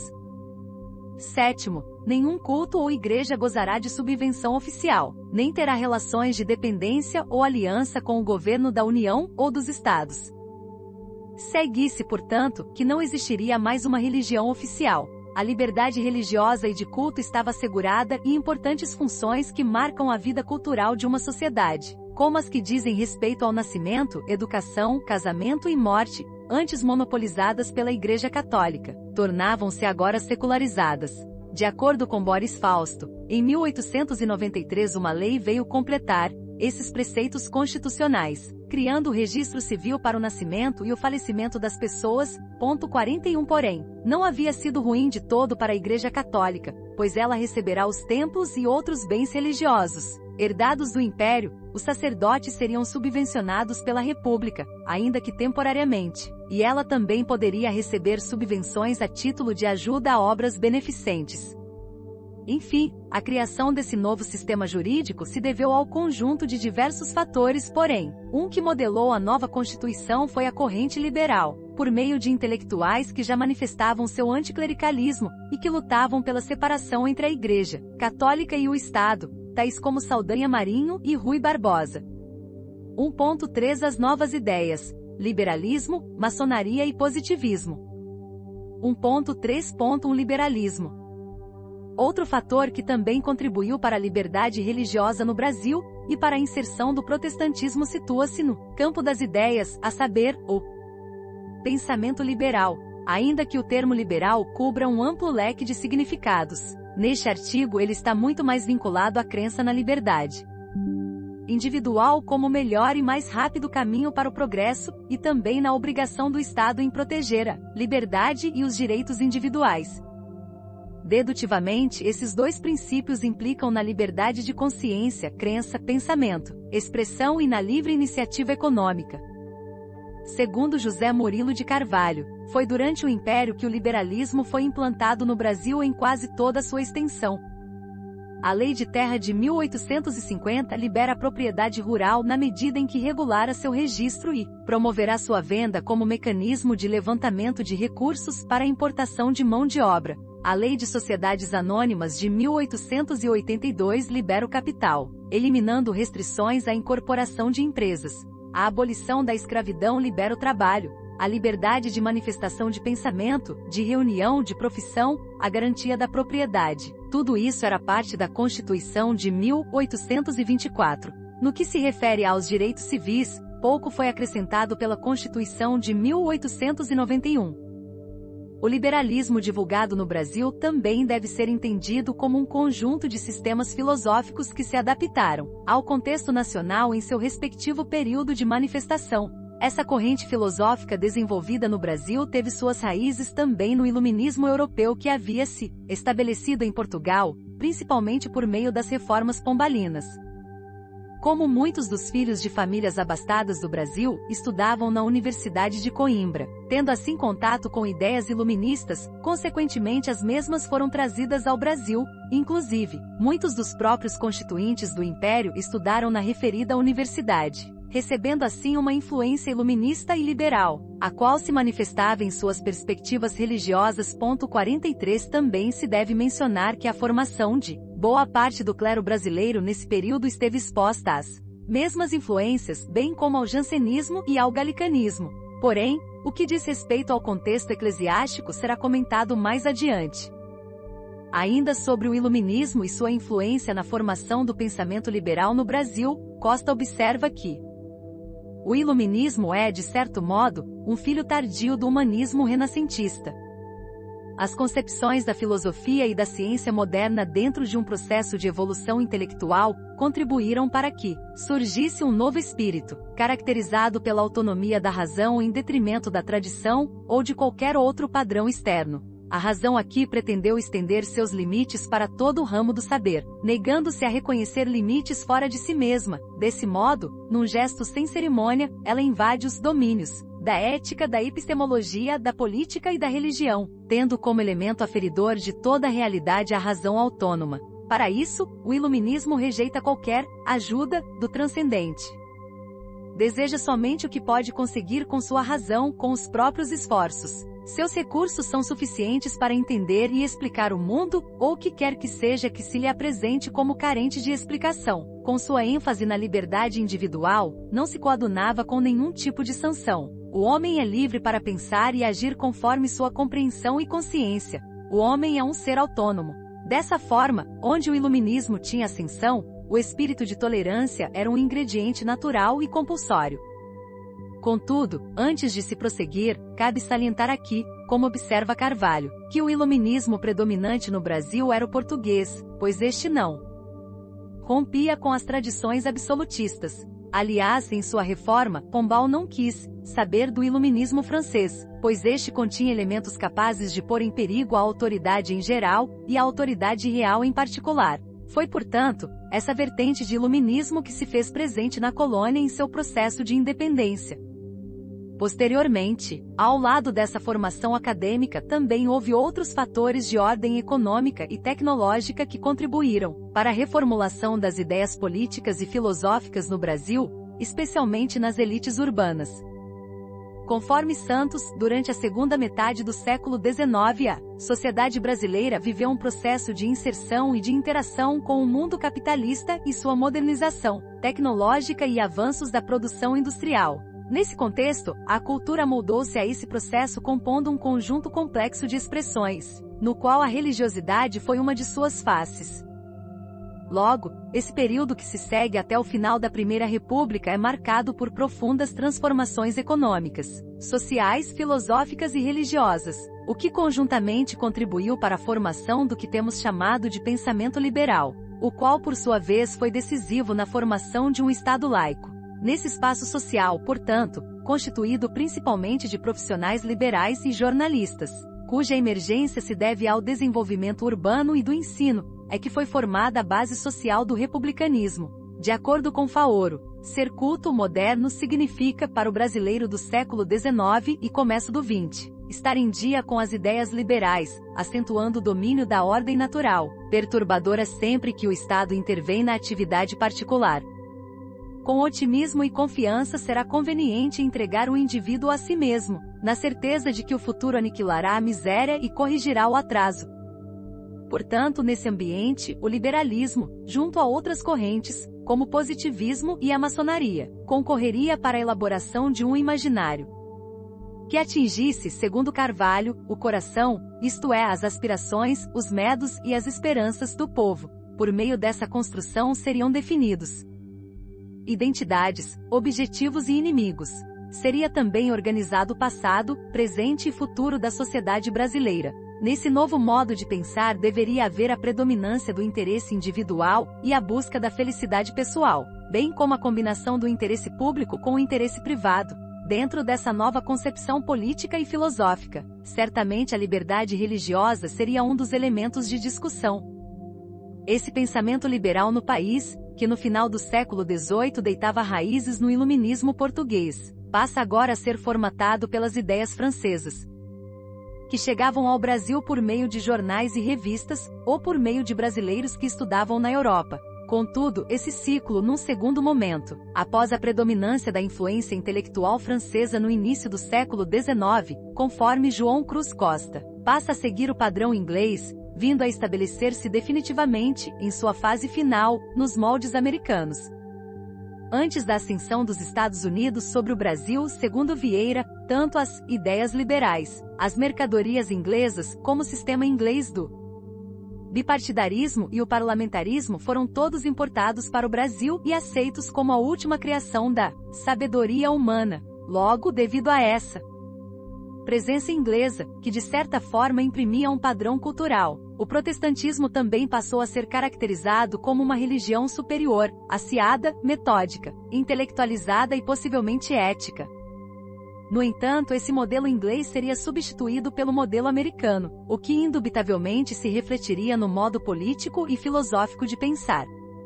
Sétimo, nenhum culto ou igreja gozará de subvenção oficial, nem terá relações de dependência ou aliança com o governo da União ou dos Estados. Segue-se, portanto, que não existiria mais uma religião oficial. A liberdade religiosa e de culto estava assegurada e importantes funções que marcam a vida cultural de uma sociedade, como as que dizem respeito ao nascimento, educação, casamento e morte, antes monopolizadas pela Igreja Católica, tornavam-se agora secularizadas. De acordo com Boris Fausto, em mil oitocentos e noventa e três uma lei veio completar esses preceitos constitucionais, criando o registro civil para o nascimento e o falecimento das pessoas. Ponto quarenta e um Porém, não havia sido ruim de todo para a Igreja Católica, pois ela receberá os templos e outros bens religiosos herdados do Império. Os sacerdotes seriam subvencionados pela República, ainda que temporariamente, e ela também poderia receber subvenções a título de ajuda a obras beneficentes. Enfim, a criação desse novo sistema jurídico se deveu ao conjunto de diversos fatores, porém, um que modelou a nova Constituição foi a corrente liberal, por meio de intelectuais que já manifestavam seu anticlericalismo, e que lutavam pela separação entre a Igreja Católica e o Estado, tais como Saldanha Marinho e Rui Barbosa. um ponto três As novas ideias: liberalismo, maçonaria e positivismo. um ponto três ponto um Liberalismo. Outro fator que também contribuiu para a liberdade religiosa no Brasil, e para a inserção do protestantismo situa-se no campo das ideias, a saber, o pensamento liberal, ainda que o termo liberal cubra um amplo leque de significados. Neste artigo ele está muito mais vinculado à crença na liberdade individual como o melhor e mais rápido caminho para o progresso, e também na obrigação do Estado em proteger a liberdade e os direitos individuais. Dedutivamente, esses dois princípios implicam na liberdade de consciência, crença, pensamento, expressão e na livre iniciativa econômica. Segundo José Murilo de Carvalho, foi durante o Império que o liberalismo foi implantado no Brasil em quase toda a sua extensão. A Lei de Terra de mil oitocentos e cinquenta libera a propriedade rural na medida em que regulará seu registro e promoverá sua venda como mecanismo de levantamento de recursos para a importação de mão de obra. A Lei de Sociedades Anônimas de mil oitocentos e oitenta e dois libera o capital, eliminando restrições à incorporação de empresas. A abolição da escravidão libera o trabalho, a liberdade de manifestação de pensamento, de reunião, de profissão, a garantia da propriedade. Tudo isso era parte da Constituição de mil oitocentos e vinte e quatro. No que se refere aos direitos civis, pouco foi acrescentado pela Constituição de mil oitocentos e noventa e um. O liberalismo divulgado no Brasil também deve ser entendido como um conjunto de sistemas filosóficos que se adaptaram ao contexto nacional em seu respectivo período de manifestação. Essa corrente filosófica desenvolvida no Brasil teve suas raízes também no iluminismo europeu que havia se estabelecido em Portugal, principalmente por meio das reformas pombalinas. Como muitos dos filhos de famílias abastadas do Brasil, estudavam na Universidade de Coimbra, tendo assim contato com ideias iluministas, consequentemente as mesmas foram trazidas ao Brasil. Inclusive, muitos dos próprios constituintes do Império estudaram na referida universidade, recebendo assim uma influência iluminista e liberal, a qual se manifestava em suas perspectivas religiosas. quarenta e três Também se deve mencionar que a formação de boa parte do clero brasileiro nesse período esteve exposta às mesmas influências, bem como ao jansenismo e ao galicanismo. Porém, o que diz respeito ao contexto eclesiástico será comentado mais adiante. Ainda sobre o iluminismo e sua influência na formação do pensamento liberal no Brasil, Costa observa que o iluminismo é, de certo modo, um filho tardio do humanismo renascentista. As concepções da filosofia e da ciência moderna dentro de um processo de evolução intelectual contribuíram para que surgisse um novo espírito, caracterizado pela autonomia da razão em detrimento da tradição ou de qualquer outro padrão externo. A razão aqui pretendeu estender seus limites para todo o ramo do saber, negando-se a reconhecer limites fora de si mesma. Desse modo, num gesto sem cerimônia, ela invade os domínios da ética, da epistemologia, da política e da religião, tendo como elemento aferidor de toda a realidade a razão autônoma. Para isso, o iluminismo rejeita qualquer ajuda do transcendente. Deseja somente o que pode conseguir com sua razão, com os próprios esforços. Seus recursos são suficientes para entender e explicar o mundo, ou o que quer que seja que se lhe apresente como carente de explicação. Com sua ênfase na liberdade individual, não se coadunava com nenhum tipo de sanção. O homem é livre para pensar e agir conforme sua compreensão e consciência. O homem é um ser autônomo. Dessa forma, onde o iluminismo tinha ascensão, o espírito de tolerância era um ingrediente natural e compulsório. Contudo, antes de se prosseguir, cabe salientar aqui, como observa Carvalho, que o iluminismo predominante no Brasil era o português, pois este não rompia com as tradições absolutistas. Aliás, em sua reforma, Pombal não quis saber do iluminismo francês, pois este continha elementos capazes de pôr em perigo a autoridade em geral, e a autoridade real em particular. Foi, portanto, essa vertente de iluminismo que se fez presente na colônia em seu processo de independência. Posteriormente, ao lado dessa formação acadêmica também houve outros fatores de ordem econômica e tecnológica que contribuíram para a reformulação das ideias políticas e filosóficas no Brasil, especialmente nas elites urbanas. Conforme Santos, durante a segunda metade do século dezenove, a sociedade brasileira viveu um processo de inserção e de interação com o mundo capitalista e sua modernização tecnológica e avanços da produção industrial. Nesse contexto, a cultura moldou-se a esse processo compondo um conjunto complexo de expressões, no qual a religiosidade foi uma de suas faces. Logo, esse período que se segue até o final da Primeira República é marcado por profundas transformações econômicas, sociais, filosóficas e religiosas, o que conjuntamente contribuiu para a formação do que temos chamado de pensamento liberal, o qual por sua vez foi decisivo na formação de um Estado laico. Nesse espaço social, portanto, constituído principalmente de profissionais liberais e jornalistas, cuja emergência se deve ao desenvolvimento urbano e do ensino, é que foi formada a base social do republicanismo. De acordo com Faoro, ser culto moderno significa, para o brasileiro do século dezenove e começo do vinte, estar em dia com as ideias liberais, acentuando o domínio da ordem natural, perturbadora sempre que o Estado intervém na atividade particular. Com otimismo e confiança será conveniente entregar o indivíduo a si mesmo, na certeza de que o futuro aniquilará a miséria e corrigirá o atraso. Portanto, nesse ambiente, o liberalismo, junto a outras correntes, como o positivismo e a maçonaria, concorreria para a elaboração de um imaginário que atingisse, segundo Carvalho, o coração, isto é, as aspirações, os medos e as esperanças do povo. Por meio dessa construção seriam definidos identidades, objetivos e inimigos. Seria também organizado o passado, presente e futuro da sociedade brasileira. Nesse novo modo de pensar deveria haver a predominância do interesse individual e a busca da felicidade pessoal, bem como a combinação do interesse público com o interesse privado. Dentro dessa nova concepção política e filosófica, certamente a liberdade religiosa seria um dos elementos de discussão. Esse pensamento liberal no país, que no final do século dezoito deitava raízes no iluminismo português, passa agora a ser formatado pelas ideias francesas, que chegavam ao Brasil por meio de jornais e revistas, ou por meio de brasileiros que estudavam na Europa. Contudo, esse ciclo, num segundo momento, após a predominância da influência intelectual francesa no início do século dezenove, conforme João Cruz Costa, passa a seguir o padrão inglês, vindo a estabelecer-se definitivamente, em sua fase final, nos moldes americanos. Antes da ascensão dos Estados Unidos sobre o Brasil, segundo Vieira, tanto as ideias liberais, as mercadorias inglesas, como o sistema inglês do bipartidarismo e o parlamentarismo foram todos importados para o Brasil e aceitos como a última criação da sabedoria humana. Logo, devido a essa presença inglesa, que de certa forma imprimia um padrão cultural, o protestantismo também passou a ser caracterizado como uma religião superior, aciada, metódica, intelectualizada e possivelmente ética. No entanto, esse modelo inglês seria substituído pelo modelo americano, o que indubitavelmente se refletiria no modo político e filosófico de pensar.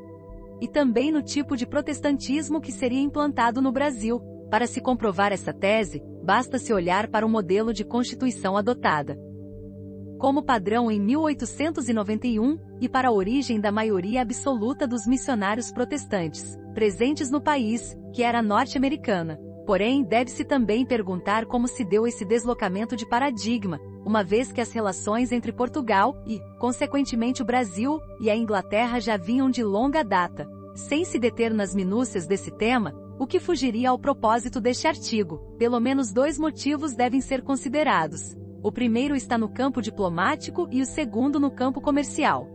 E também no tipo de protestantismo que seria implantado no Brasil. Para se comprovar essa tese, basta-se olhar para o modelo de constituição adotada como padrão em mil oitocentos e noventa e um, e para a origem da maioria absoluta dos missionários protestantes, presentes no país, que era norte-americana. Porém, deve-se também perguntar como se deu esse deslocamento de paradigma, uma vez que as relações entre Portugal e, consequentemente o Brasil, e a Inglaterra já vinham de longa data. Sem se deter nas minúcias desse tema, o que fugiria ao propósito deste artigo, pelo menos dois motivos devem ser considerados. O primeiro está no campo diplomático e o segundo no campo comercial.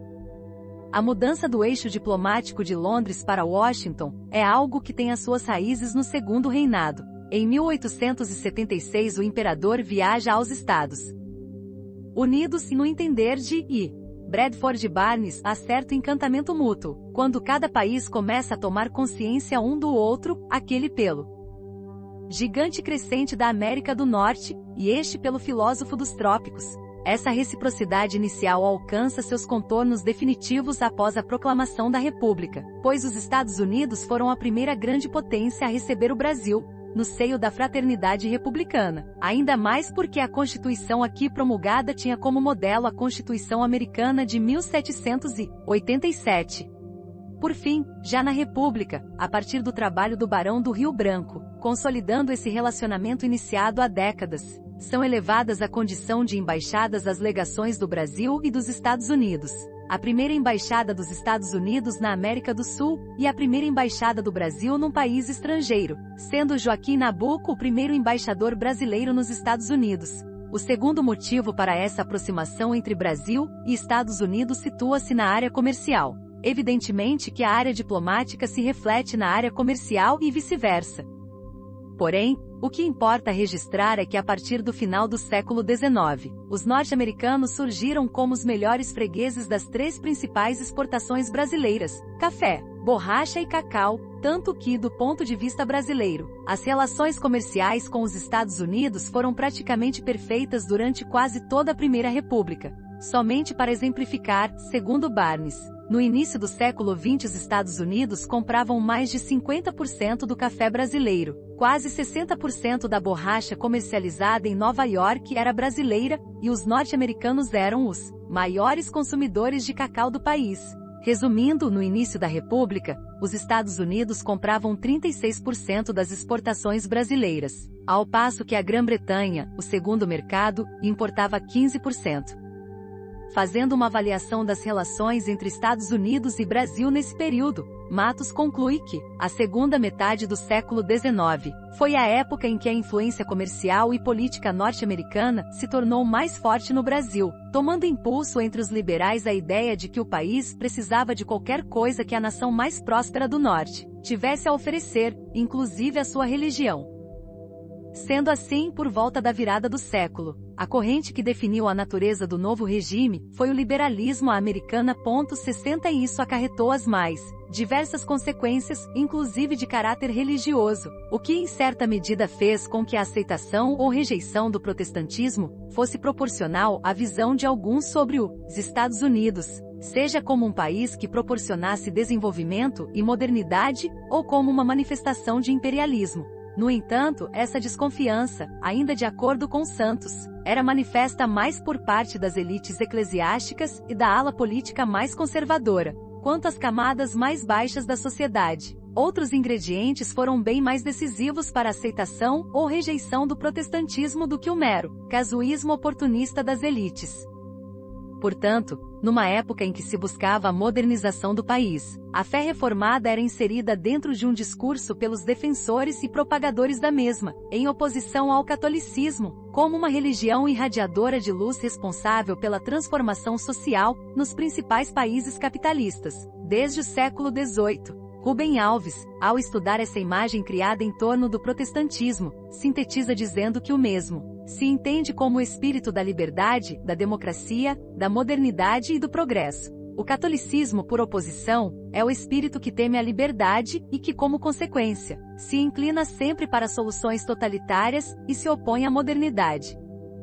A mudança do eixo diplomático de Londres para Washington é algo que tem as suas raízes no Segundo Reinado. Em mil oitocentos e setenta e seis o imperador viaja aos Estados Unidos e no entender de I. Bradford Barnes há certo encantamento mútuo, quando cada país começa a tomar consciência um do outro, aquele pelo gigante crescente da América do Norte, e este pelo filósofo dos trópicos. Essa reciprocidade inicial alcança seus contornos definitivos após a proclamação da República, pois os Estados Unidos foram a primeira grande potência a receber o Brasil, no seio da fraternidade republicana, ainda mais porque a Constituição aqui promulgada tinha como modelo a Constituição Americana de mil setecentos e oitenta e sete. Por fim, já na República, a partir do trabalho do Barão do Rio Branco, consolidando esse relacionamento iniciado há décadas, são elevadas à condição de embaixadas as legações do Brasil e dos Estados Unidos, a primeira embaixada dos Estados Unidos na América do Sul, e a primeira embaixada do Brasil num país estrangeiro, sendo Joaquim Nabuco o primeiro embaixador brasileiro nos Estados Unidos. O segundo motivo para essa aproximação entre Brasil e Estados Unidos situa-se na área comercial. Evidentemente que a área diplomática se reflete na área comercial e vice-versa. Porém, o que importa registrar é que a partir do final do século dezenove, os norte-americanos surgiram como os melhores fregueses das três principais exportações brasileiras, café, borracha e cacau, tanto que, do ponto de vista brasileiro, as relações comerciais com os Estados Unidos foram praticamente perfeitas durante quase toda a Primeira República. Somente para exemplificar, segundo Barnes, No início do século vinte, os Estados Unidos compravam mais de cinquenta por cento do café brasileiro. Quase sessenta por cento da borracha comercializada em Nova York era brasileira, e os norte-americanos eram os maiores consumidores de cacau do país. Resumindo, no início da República, os Estados Unidos compravam trinta e seis por cento das exportações brasileiras, ao passo que a Grã-Bretanha, o segundo mercado, importava quinze por cento. Fazendo uma avaliação das relações entre Estados Unidos e Brasil nesse período, Matos conclui que a segunda metade do século dezenove foi a época em que a influência comercial e política norte-americana se tornou mais forte no Brasil, tomando impulso entre os liberais a ideia de que o país precisava de qualquer coisa que a nação mais próspera do Norte tivesse a oferecer, inclusive a sua religião. Sendo assim, por volta da virada do século, a corrente que definiu a natureza do novo regime foi o liberalismo americano. sessenta e isso acarretou as mais diversas consequências, inclusive de caráter religioso, o que em certa medida fez com que a aceitação ou rejeição do protestantismo fosse proporcional à visão de alguns sobre os Estados Unidos, seja como um país que proporcionasse desenvolvimento e modernidade, ou como uma manifestação de imperialismo. No entanto, essa desconfiança, ainda de acordo com Santos, era manifesta mais por parte das elites eclesiásticas e da ala política mais conservadora, quanto às camadas mais baixas da sociedade. Outros ingredientes foram bem mais decisivos para a aceitação ou rejeição do protestantismo do que o mero casuísmo oportunista das elites. Portanto, numa época em que se buscava a modernização do país, a fé reformada era inserida dentro de um discurso pelos defensores e propagadores da mesma, em oposição ao catolicismo, como uma religião irradiadora de luz responsável pela transformação social nos principais países capitalistas, desde o século dezoito. Rubem Alves, ao estudar essa imagem criada em torno do protestantismo, sintetiza dizendo que o mesmo se entende como o espírito da liberdade, da democracia, da modernidade e do progresso. O catolicismo, por oposição, é o espírito que teme a liberdade e que, como consequência, se inclina sempre para soluções totalitárias e se opõe à modernidade.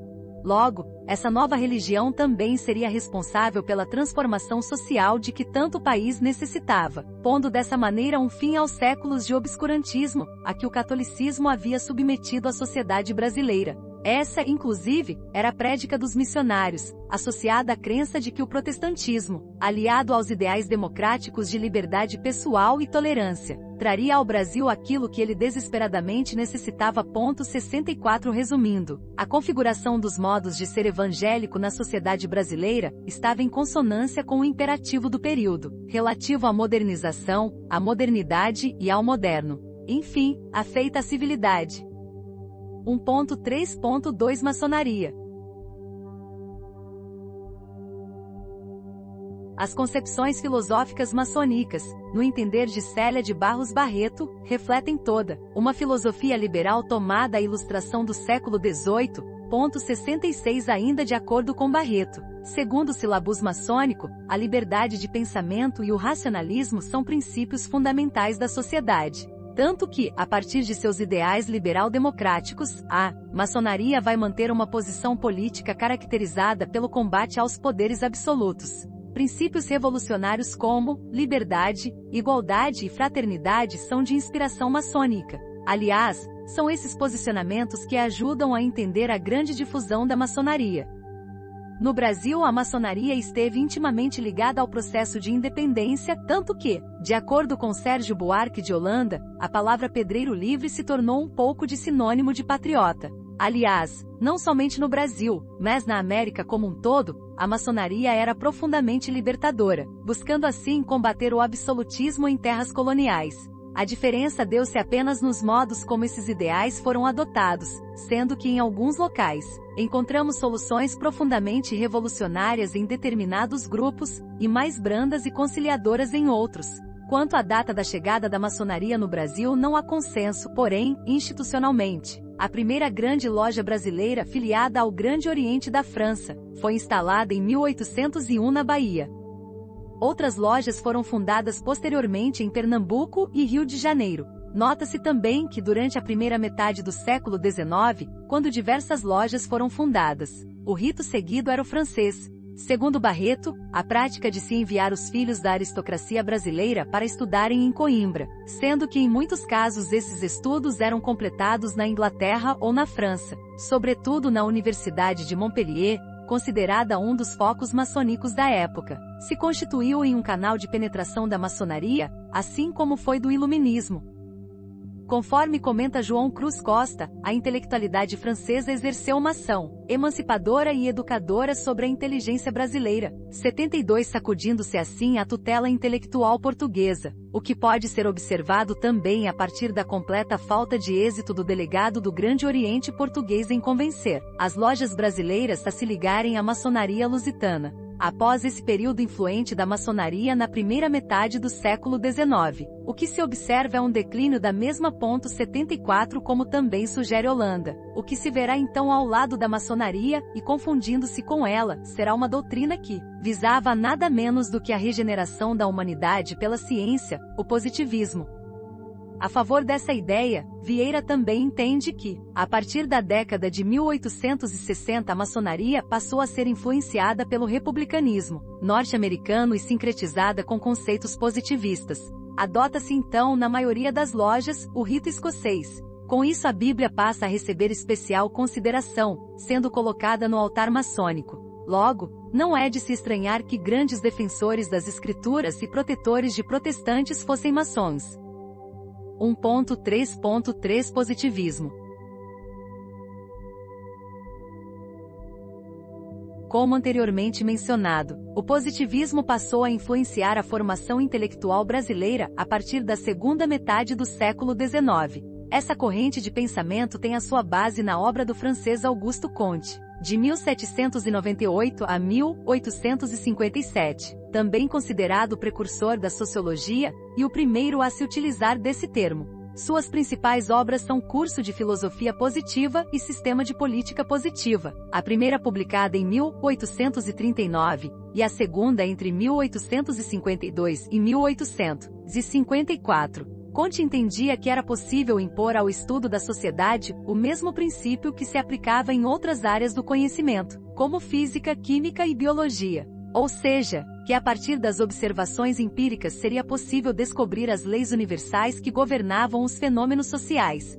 Logo, essa nova religião também seria responsável pela transformação social de que tanto o país necessitava, pondo dessa maneira um fim aos séculos de obscurantismo a que o catolicismo havia submetido a sociedade brasileira. Essa, inclusive, era a prédica dos missionários, associada à crença de que o protestantismo, aliado aos ideais democráticos de liberdade pessoal e tolerância, traria ao Brasil aquilo que ele desesperadamente necessitava. sessenta e quatro Resumindo, a configuração dos modos de ser evangélico na sociedade brasileira estava em consonância com o imperativo do período, relativo à modernização, à modernidade e ao moderno. Enfim, afeita à civilidade. um ponto três ponto dois Maçonaria. As concepções filosóficas maçônicas, no entender de Célia de Barros Barreto, refletem toda uma filosofia liberal tomada à ilustração do século dezoito. sessenta e seis Ainda de acordo com Barreto, segundo o silabus maçônico, a liberdade de pensamento e o racionalismo são princípios fundamentais da sociedade. Tanto que, a partir de seus ideais liberal-democráticos, a maçonaria vai manter uma posição política caracterizada pelo combate aos poderes absolutos. Princípios revolucionários como liberdade, igualdade e fraternidade são de inspiração maçônica. Aliás, são esses posicionamentos que ajudam a entender a grande difusão da maçonaria. No Brasil, a maçonaria esteve intimamente ligada ao processo de independência, tanto que, de acordo com Sérgio Buarque de Holanda, a palavra pedreiro livre se tornou um pouco de sinônimo de patriota. Aliás, não somente no Brasil, mas na América como um todo, a maçonaria era profundamente libertadora, buscando assim combater o absolutismo em terras coloniais. A diferença deu-se apenas nos modos como esses ideais foram adotados, sendo que em alguns locais, encontramos soluções profundamente revolucionárias em determinados grupos, e mais brandas e conciliadoras em outros. Quanto à data da chegada da maçonaria no Brasil, não há consenso, porém, institucionalmente, a primeira grande loja brasileira filiada ao Grande Oriente da França, foi instalada em mil oitocentos e um na Bahia. Outras lojas foram fundadas posteriormente em Pernambuco e Rio de Janeiro. Nota-se também que durante a primeira metade do século dezenove, quando diversas lojas foram fundadas, o rito seguido era o francês. Segundo Barreto, a prática de se enviar os filhos da aristocracia brasileira para estudarem em Coimbra, sendo que em muitos casos esses estudos eram completados na Inglaterra ou na França, sobretudo na Universidade de Montpellier, considerada um dos focos maçônicos da época, se constituiu em um canal de penetração da maçonaria, assim como foi do iluminismo. Conforme comenta João Cruz Costa, a intelectualidade francesa exerceu uma ação emancipadora e educadora sobre a inteligência brasileira, setenta e dois sacudindo-se assim a tutela intelectual portuguesa, o que pode ser observado também a partir da completa falta de êxito do delegado do Grande Oriente português em convencer as lojas brasileiras a se ligarem à maçonaria lusitana. Após esse período influente da maçonaria na primeira metade do século dezenove, o que se observa é um declínio da mesma. setenta e quatro como também sugere Holanda, o que se verá então ao lado da maçonaria, e confundindo-se com ela, será uma doutrina que visava nada menos do que a regeneração da humanidade pela ciência, o positivismo. A favor dessa ideia, Vieira também entende que, a partir da década de mil oitocentos e sessenta a maçonaria passou a ser influenciada pelo republicanismo norte-americano e sincretizada com conceitos positivistas. Adota-se então, na maioria das lojas, o rito escocês. Com isso a Bíblia passa a receber especial consideração, sendo colocada no altar maçônico. Logo, não é de se estranhar que grandes defensores das escrituras e protetores de protestantes fossem maçons. um ponto três ponto três Positivismo. Como anteriormente mencionado, o positivismo passou a influenciar a formação intelectual brasileira a partir da segunda metade do século dezenove. Essa corrente de pensamento tem a sua base na obra do francês Auguste Comte, de mil setecentos e noventa e oito a mil oitocentos e cinquenta e sete, também considerado o precursor da sociologia, e o primeiro a se utilizar desse termo. Suas principais obras são Curso de Filosofia Positiva e Sistema de Política Positiva, a primeira publicada em mil oitocentos e trinta e nove, e a segunda entre mil oitocentos e cinquenta e dois e mil oitocentos e cinquenta e quatro. Comte entendia que era possível impor ao estudo da sociedade o mesmo princípio que se aplicava em outras áreas do conhecimento, como física, química e biologia. Ou seja, que a partir das observações empíricas seria possível descobrir as leis universais que governavam os fenômenos sociais.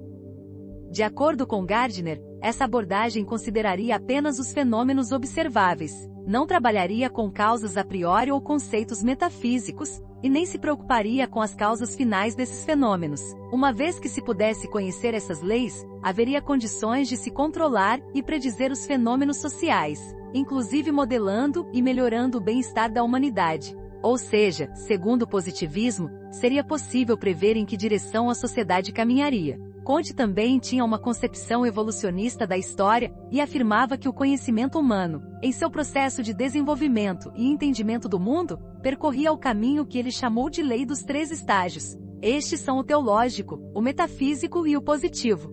De acordo com Gardner, essa abordagem consideraria apenas os fenômenos observáveis, não trabalharia com causas a priori ou conceitos metafísicos, e nem se preocuparia com as causas finais desses fenômenos. Uma vez que se pudesse conhecer essas leis, haveria condições de se controlar e predizer os fenômenos sociais, inclusive modelando e melhorando o bem-estar da humanidade. Ou seja, segundo o positivismo, seria possível prever em que direção a sociedade caminharia. Comte também tinha uma concepção evolucionista da história, e afirmava que o conhecimento humano, em seu processo de desenvolvimento e entendimento do mundo, percorria o caminho que ele chamou de lei dos três estágios. Estes são o teológico, o metafísico e o positivo.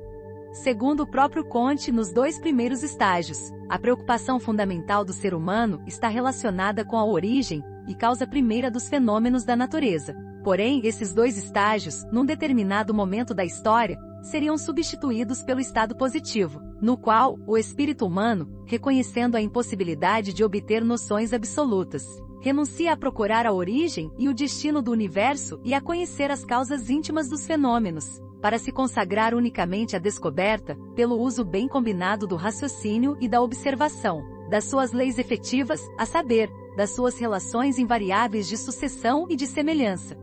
Segundo o próprio Comte, nos dois primeiros estágios, a preocupação fundamental do ser humano está relacionada com a origem e causa primeira dos fenômenos da natureza. Porém, esses dois estágios, num determinado momento da história, seriam substituídos pelo estado positivo, no qual, o espírito humano, reconhecendo a impossibilidade de obter noções absolutas, renuncia a procurar a origem e o destino do universo e a conhecer as causas íntimas dos fenômenos, para se consagrar unicamente à descoberta, pelo uso bem combinado do raciocínio e da observação, das suas leis efetivas, a saber, das suas relações invariáveis de sucessão e de semelhança.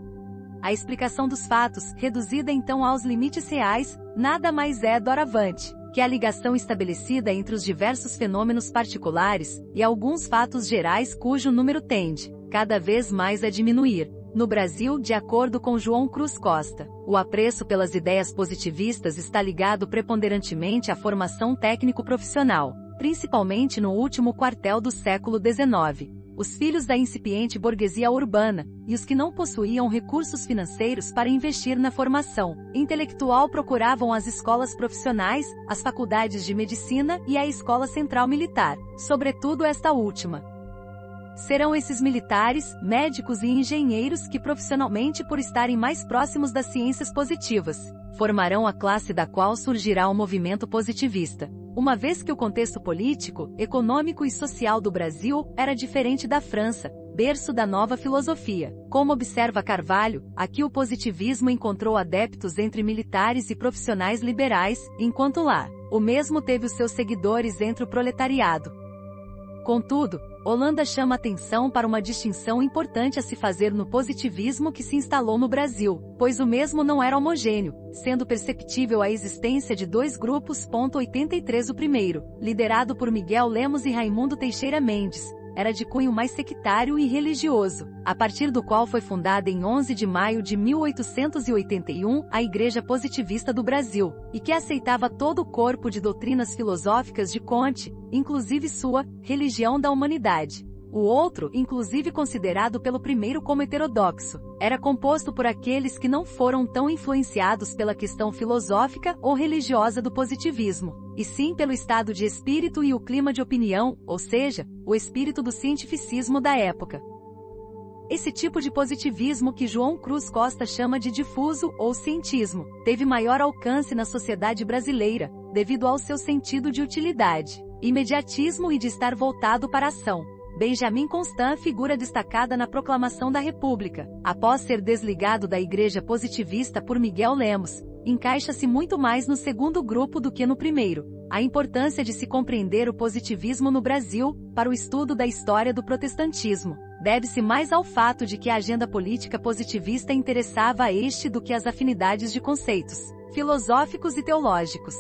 A explicação dos fatos, reduzida então aos limites reais, nada mais é doravante que a ligação estabelecida entre os diversos fenômenos particulares e alguns fatos gerais cujo número tende, cada vez mais a diminuir. No Brasil, de acordo com João Cruz Costa, o apreço pelas ideias positivistas está ligado preponderantemente à formação técnico-profissional, principalmente no último quartel do século dezenove. Os filhos da incipiente burguesia urbana, e os que não possuíam recursos financeiros para investir na formação intelectual procuravam as escolas profissionais, as faculdades de medicina e a Escola Central Militar, sobretudo esta última. Serão esses militares, médicos e engenheiros que profissionalmente por estarem mais próximos das ciências positivas, formarão a classe da qual surgirá o movimento positivista. uma vez que o contexto político, econômico e social do Brasil era diferente da França, berço da nova filosofia. Como observa Carvalho, aqui o positivismo encontrou adeptos entre militares e profissionais liberais, enquanto lá, o mesmo teve os seus seguidores entre o proletariado. Contudo, Holanda chama atenção para uma distinção importante a se fazer no positivismo que se instalou no Brasil, pois o mesmo não era homogêneo, sendo perceptível a existência de dois grupos. oitenta e três O primeiro, liderado por Miguel Lemos e Raimundo Teixeira Mendes, era de cunho mais sectário e religioso, a partir do qual foi fundada em onze de maio de mil oitocentos e oitenta e um a Igreja Positivista do Brasil, e que aceitava todo o corpo de doutrinas filosóficas de Comte, inclusive sua Religião da Humanidade. O outro, inclusive considerado pelo primeiro como heterodoxo, era composto por aqueles que não foram tão influenciados pela questão filosófica ou religiosa do positivismo, e sim pelo estado de espírito e o clima de opinião, ou seja, o espírito do cientificismo da época. Esse tipo de positivismo que João Cruz Costa chama de difuso ou cientismo, teve maior alcance na sociedade brasileira, devido ao seu sentido de utilidade, imediatismo e de estar voltado para a ação. Benjamin Constant, figura destacada na proclamação da República, após ser desligado da Igreja Positivista por Miguel Lemos, encaixa-se muito mais no segundo grupo do que no primeiro. A importância de se compreender o positivismo no Brasil, para o estudo da história do protestantismo, deve-se mais ao fato de que a agenda política positivista interessava a este do que as afinidades de conceitos filosóficos e teológicos.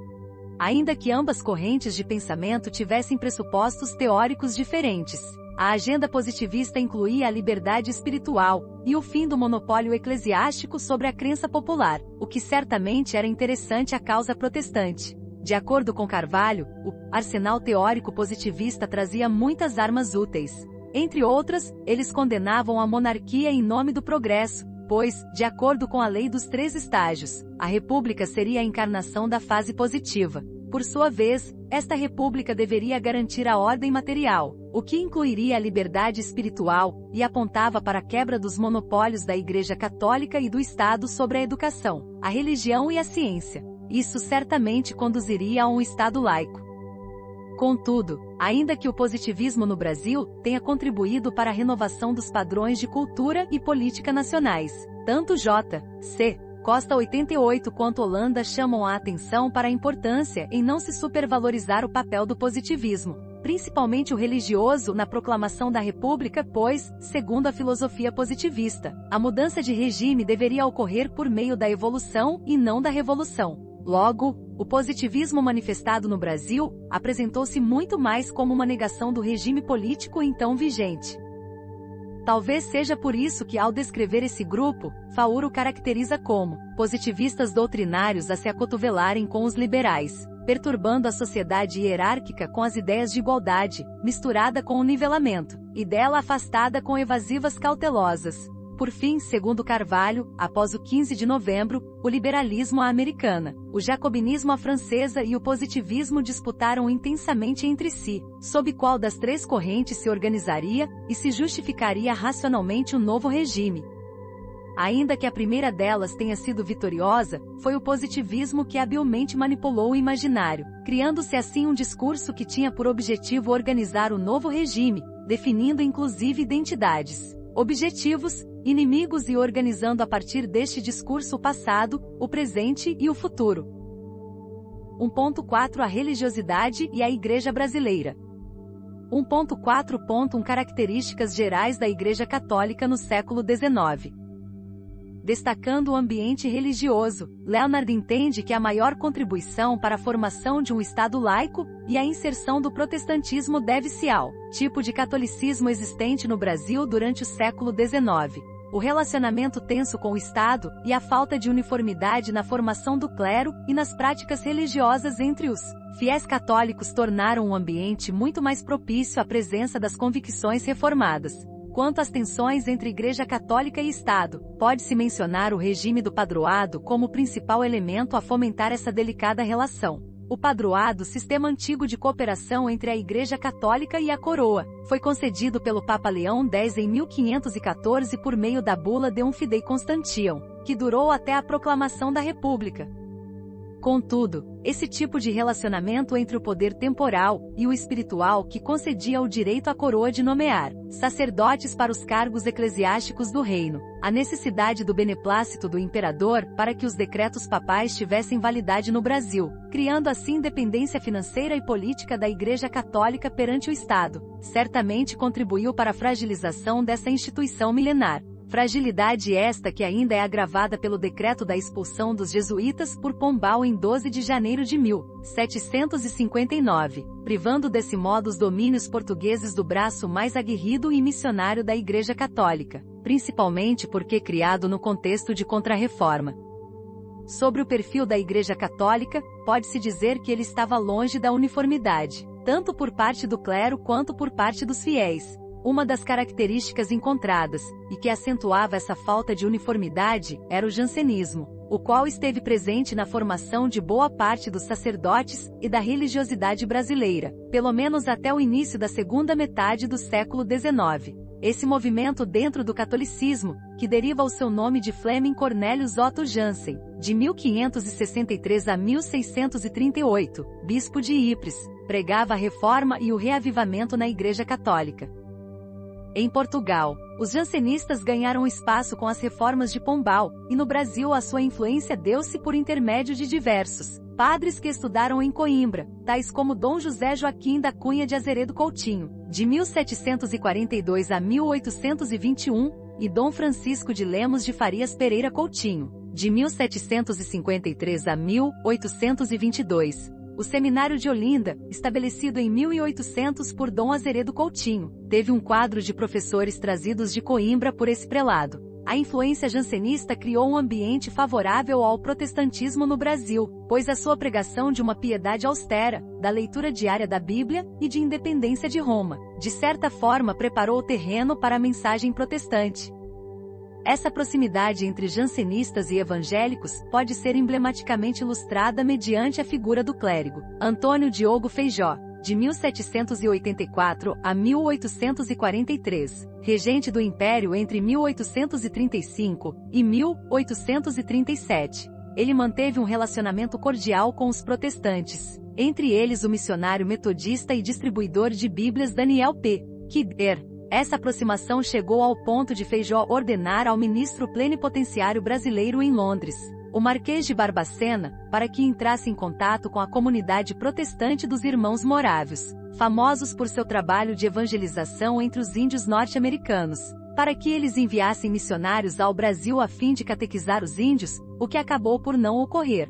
Ainda que ambas correntes de pensamento tivessem pressupostos teóricos diferentes, a agenda positivista incluía a liberdade espiritual e o fim do monopólio eclesiástico sobre a crença popular, o que certamente era interessante à causa protestante. De acordo com Carvalho, o arsenal teórico positivista trazia muitas armas úteis. Entre outras, eles condenavam a monarquia em nome do progresso, pois, de acordo com a lei dos três estágios, a república seria a encarnação da fase positiva. Por sua vez, esta república deveria garantir a ordem material, o que incluiria a liberdade espiritual, e apontava para a quebra dos monopólios da Igreja Católica e do Estado sobre a educação, a religião e a ciência. Isso certamente conduziria a um Estado laico. Contudo, ainda que o positivismo no Brasil tenha contribuído para a renovação dos padrões de cultura e política nacionais, tanto J C Costa oitenta e oito quanto Holanda chamam a atenção para a importância em não se supervalorizar o papel do positivismo, principalmente o religioso, na proclamação da República, pois, segundo a filosofia positivista, a mudança de regime deveria ocorrer por meio da evolução e não da revolução. Logo, o positivismo manifestado no Brasil apresentou-se muito mais como uma negação do regime político então vigente. Talvez seja por isso que, ao descrever esse grupo, Faur o caracteriza como positivistas doutrinários a se acotovelarem com os liberais, perturbando a sociedade hierárquica com as ideias de igualdade, misturada com o nivelamento, e dela afastada com evasivas cautelosas. Por fim, segundo Carvalho, após o quinze de novembro, o liberalismo à americana, o jacobinismo à francesa e o positivismo disputaram intensamente entre si, sob qual das três correntes se organizaria e se justificaria racionalmente o novo regime. Ainda que a primeira delas tenha sido vitoriosa, foi o positivismo que habilmente manipulou o imaginário, criando-se assim um discurso que tinha por objetivo organizar o novo regime, definindo inclusive identidades, objetivos, inimigos e organizando a partir deste discurso o passado, o presente e o futuro. um ponto quatro A religiosidade e a Igreja brasileira. um ponto quatro ponto um Características gerais da Igreja Católica no século dezenove. Destacando o ambiente religioso, Leonard entende que a maior contribuição para a formação de um Estado laico e a inserção do protestantismo deve-se ao tipo de catolicismo existente no Brasil durante o século dezenove. O relacionamento tenso com o Estado e a falta de uniformidade na formação do clero e nas práticas religiosas entre os fiéis católicos tornaram um ambiente muito mais propício à presença das convicções reformadas. Quanto às tensões entre Igreja Católica e Estado, pode-se mencionar o regime do padroado como principal elemento a fomentar essa delicada relação. O padroado, sistema antigo de cooperação entre a Igreja Católica e a Coroa, foi concedido pelo Papa Leão X em mil quinhentos e quatorze por meio da bula Deum Fidei Constantium, que durou até a proclamação da República. Contudo, esse tipo de relacionamento entre o poder temporal e o espiritual que concedia o direito à coroa de nomear sacerdotes para os cargos eclesiásticos do reino, a necessidade do beneplácito do imperador para que os decretos papais tivessem validade no Brasil, criando assim dependência financeira e política da Igreja Católica perante o Estado, certamente contribuiu para a fragilização dessa instituição milenar. Fragilidade esta que ainda é agravada pelo decreto da expulsão dos jesuítas por Pombal em doze de janeiro de mil setecentos e cinquenta e nove, privando desse modo os domínios portugueses do braço mais aguerrido e missionário da Igreja Católica, principalmente porque criado no contexto de Contra-Reforma. Sobre o perfil da Igreja Católica, pode-se dizer que ele estava longe da uniformidade, tanto por parte do clero quanto por parte dos fiéis. Uma das características encontradas, e que acentuava essa falta de uniformidade, era o jansenismo, o qual esteve presente na formação de boa parte dos sacerdotes e da religiosidade brasileira, pelo menos até o início da segunda metade do século dezenove. Esse movimento dentro do catolicismo, que deriva o seu nome de Fleming Cornelius Otto Jansen, de mil quinhentos e sessenta e três a mil seiscentos e trinta e oito, bispo de Ypres, pregava a reforma e o reavivamento na Igreja Católica. Em Portugal, os jansenistas ganharam espaço com as reformas de Pombal, e no Brasil a sua influência deu-se por intermédio de diversos padres que estudaram em Coimbra, tais como Dom José Joaquim da Cunha de Azeredo Coutinho, de mil setecentos e quarenta e dois a mil oitocentos e vinte e um, e Dom Francisco de Lemos de Farias Pereira Coutinho, de mil setecentos e cinquenta e três a mil oitocentos e vinte e dois. O Seminário de Olinda, estabelecido em mil e oitocentos por Dom Azeredo Coutinho, teve um quadro de professores trazidos de Coimbra por esse prelado. A influência jansenista criou um ambiente favorável ao protestantismo no Brasil, pois a sua pregação de uma piedade austera, da leitura diária da Bíblia e de independência de Roma, de certa forma preparou o terreno para a mensagem protestante. Essa proximidade entre jansenistas e evangélicos pode ser emblematicamente ilustrada mediante a figura do clérigo Antônio Diogo Feijó, de mil setecentos e oitenta e quatro a mil oitocentos e quarenta e três, regente do Império entre mil oitocentos e trinta e cinco e mil oitocentos e trinta e sete. Ele manteve um relacionamento cordial com os protestantes, entre eles o missionário metodista e distribuidor de Bíblias Daniel P. Kidder. Essa aproximação chegou ao ponto de Feijó ordenar ao ministro plenipotenciário brasileiro em Londres, o Marquês de Barbacena, para que entrasse em contato com a comunidade protestante dos Irmãos Morávios, famosos por seu trabalho de evangelização entre os índios norte-americanos, para que eles enviassem missionários ao Brasil a fim de catequizar os índios, o que acabou por não ocorrer.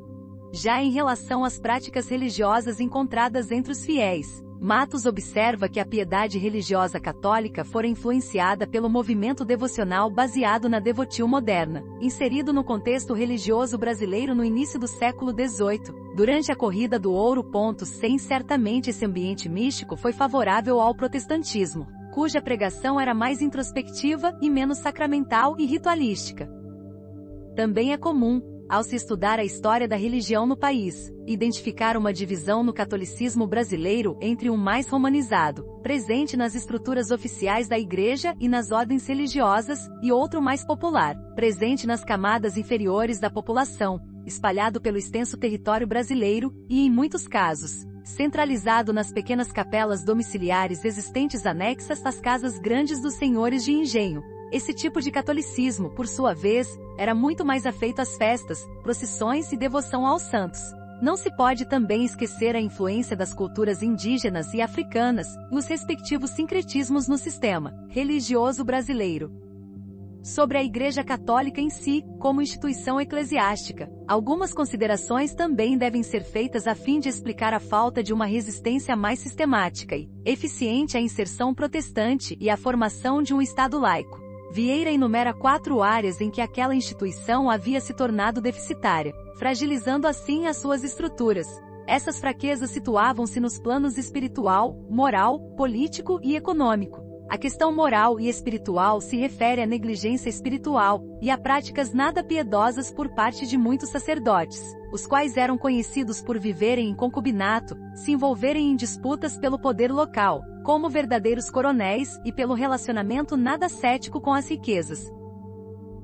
Já em relação às práticas religiosas encontradas entre os fiéis, Matos observa que a piedade religiosa católica fora influenciada pelo movimento devocional baseado na devotil moderna, inserido no contexto religioso brasileiro no início do século dezoito. Durante a corrida do ouro. Sem certamente esse ambiente místico foi favorável ao protestantismo, cuja pregação era mais introspectiva e menos sacramental e ritualística. Também é comum, ao se estudar a história da religião no país, identificar uma divisão no catolicismo brasileiro entre um mais romanizado, presente nas estruturas oficiais da Igreja e nas ordens religiosas, e outro mais popular, presente nas camadas inferiores da população, espalhado pelo extenso território brasileiro, e em muitos casos, centralizado nas pequenas capelas domiciliares existentes anexas às casas grandes dos senhores de engenho. Esse tipo de catolicismo, por sua vez, era muito mais afeito às festas, procissões e devoção aos santos. Não se pode também esquecer a influência das culturas indígenas e africanas, e os respectivos sincretismos no sistema religioso brasileiro. Sobre a Igreja Católica em si, como instituição eclesiástica, algumas considerações também devem ser feitas a fim de explicar a falta de uma resistência mais sistemática e eficiente à inserção protestante e à formação de um Estado laico. Vieira enumera quatro áreas em que aquela instituição havia se tornado deficitária, fragilizando assim as suas estruturas. Essas fraquezas situavam-se nos planos espiritual, moral, político e econômico. A questão moral e espiritual se refere à negligência espiritual e a práticas nada piedosas por parte de muitos sacerdotes, os quais eram conhecidos por viverem em concubinato, se envolverem em disputas pelo poder local, como verdadeiros coronéis, e pelo relacionamento nada cético com as riquezas.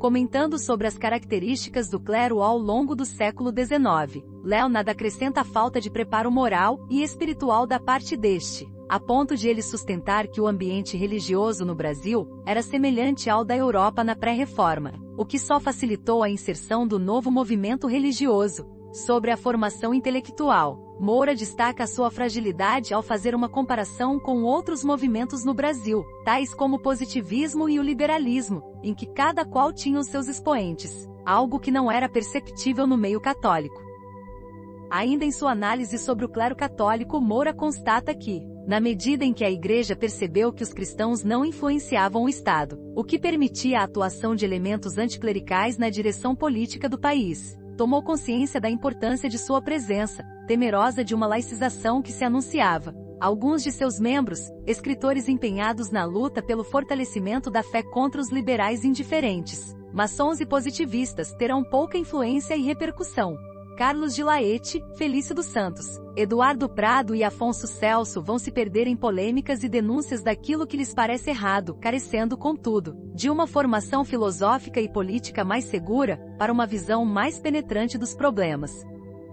Comentando sobre as características do clero ao longo do século dezenove, Leonard acrescenta a falta de preparo moral e espiritual da parte deste, a ponto de ele sustentar que o ambiente religioso no Brasil era semelhante ao da Europa na pré-reforma, o que só facilitou a inserção do novo movimento religioso. Sobre a formação intelectual, Moura destaca a sua fragilidade ao fazer uma comparação com outros movimentos no Brasil, tais como o positivismo e o liberalismo, em que cada qual tinha os seus expoentes, algo que não era perceptível no meio católico. Ainda em sua análise sobre o clero católico, Moura constata que, na medida em que a Igreja percebeu que os cristãos não influenciavam o Estado, o que permitia a atuação de elementos anticlericais na direção política do país, tomou consciência da importância de sua presença, temerosa de uma laicização que se anunciava. Alguns de seus membros, escritores empenhados na luta pelo fortalecimento da fé contra os liberais indiferentes, maçons e positivistas, terão pouca influência e repercussão. Carlos de Laete, Felício dos Santos, Eduardo Prado e Afonso Celso vão se perder em polêmicas e denúncias daquilo que lhes parece errado, carecendo, contudo, de uma formação filosófica e política mais segura, para uma visão mais penetrante dos problemas.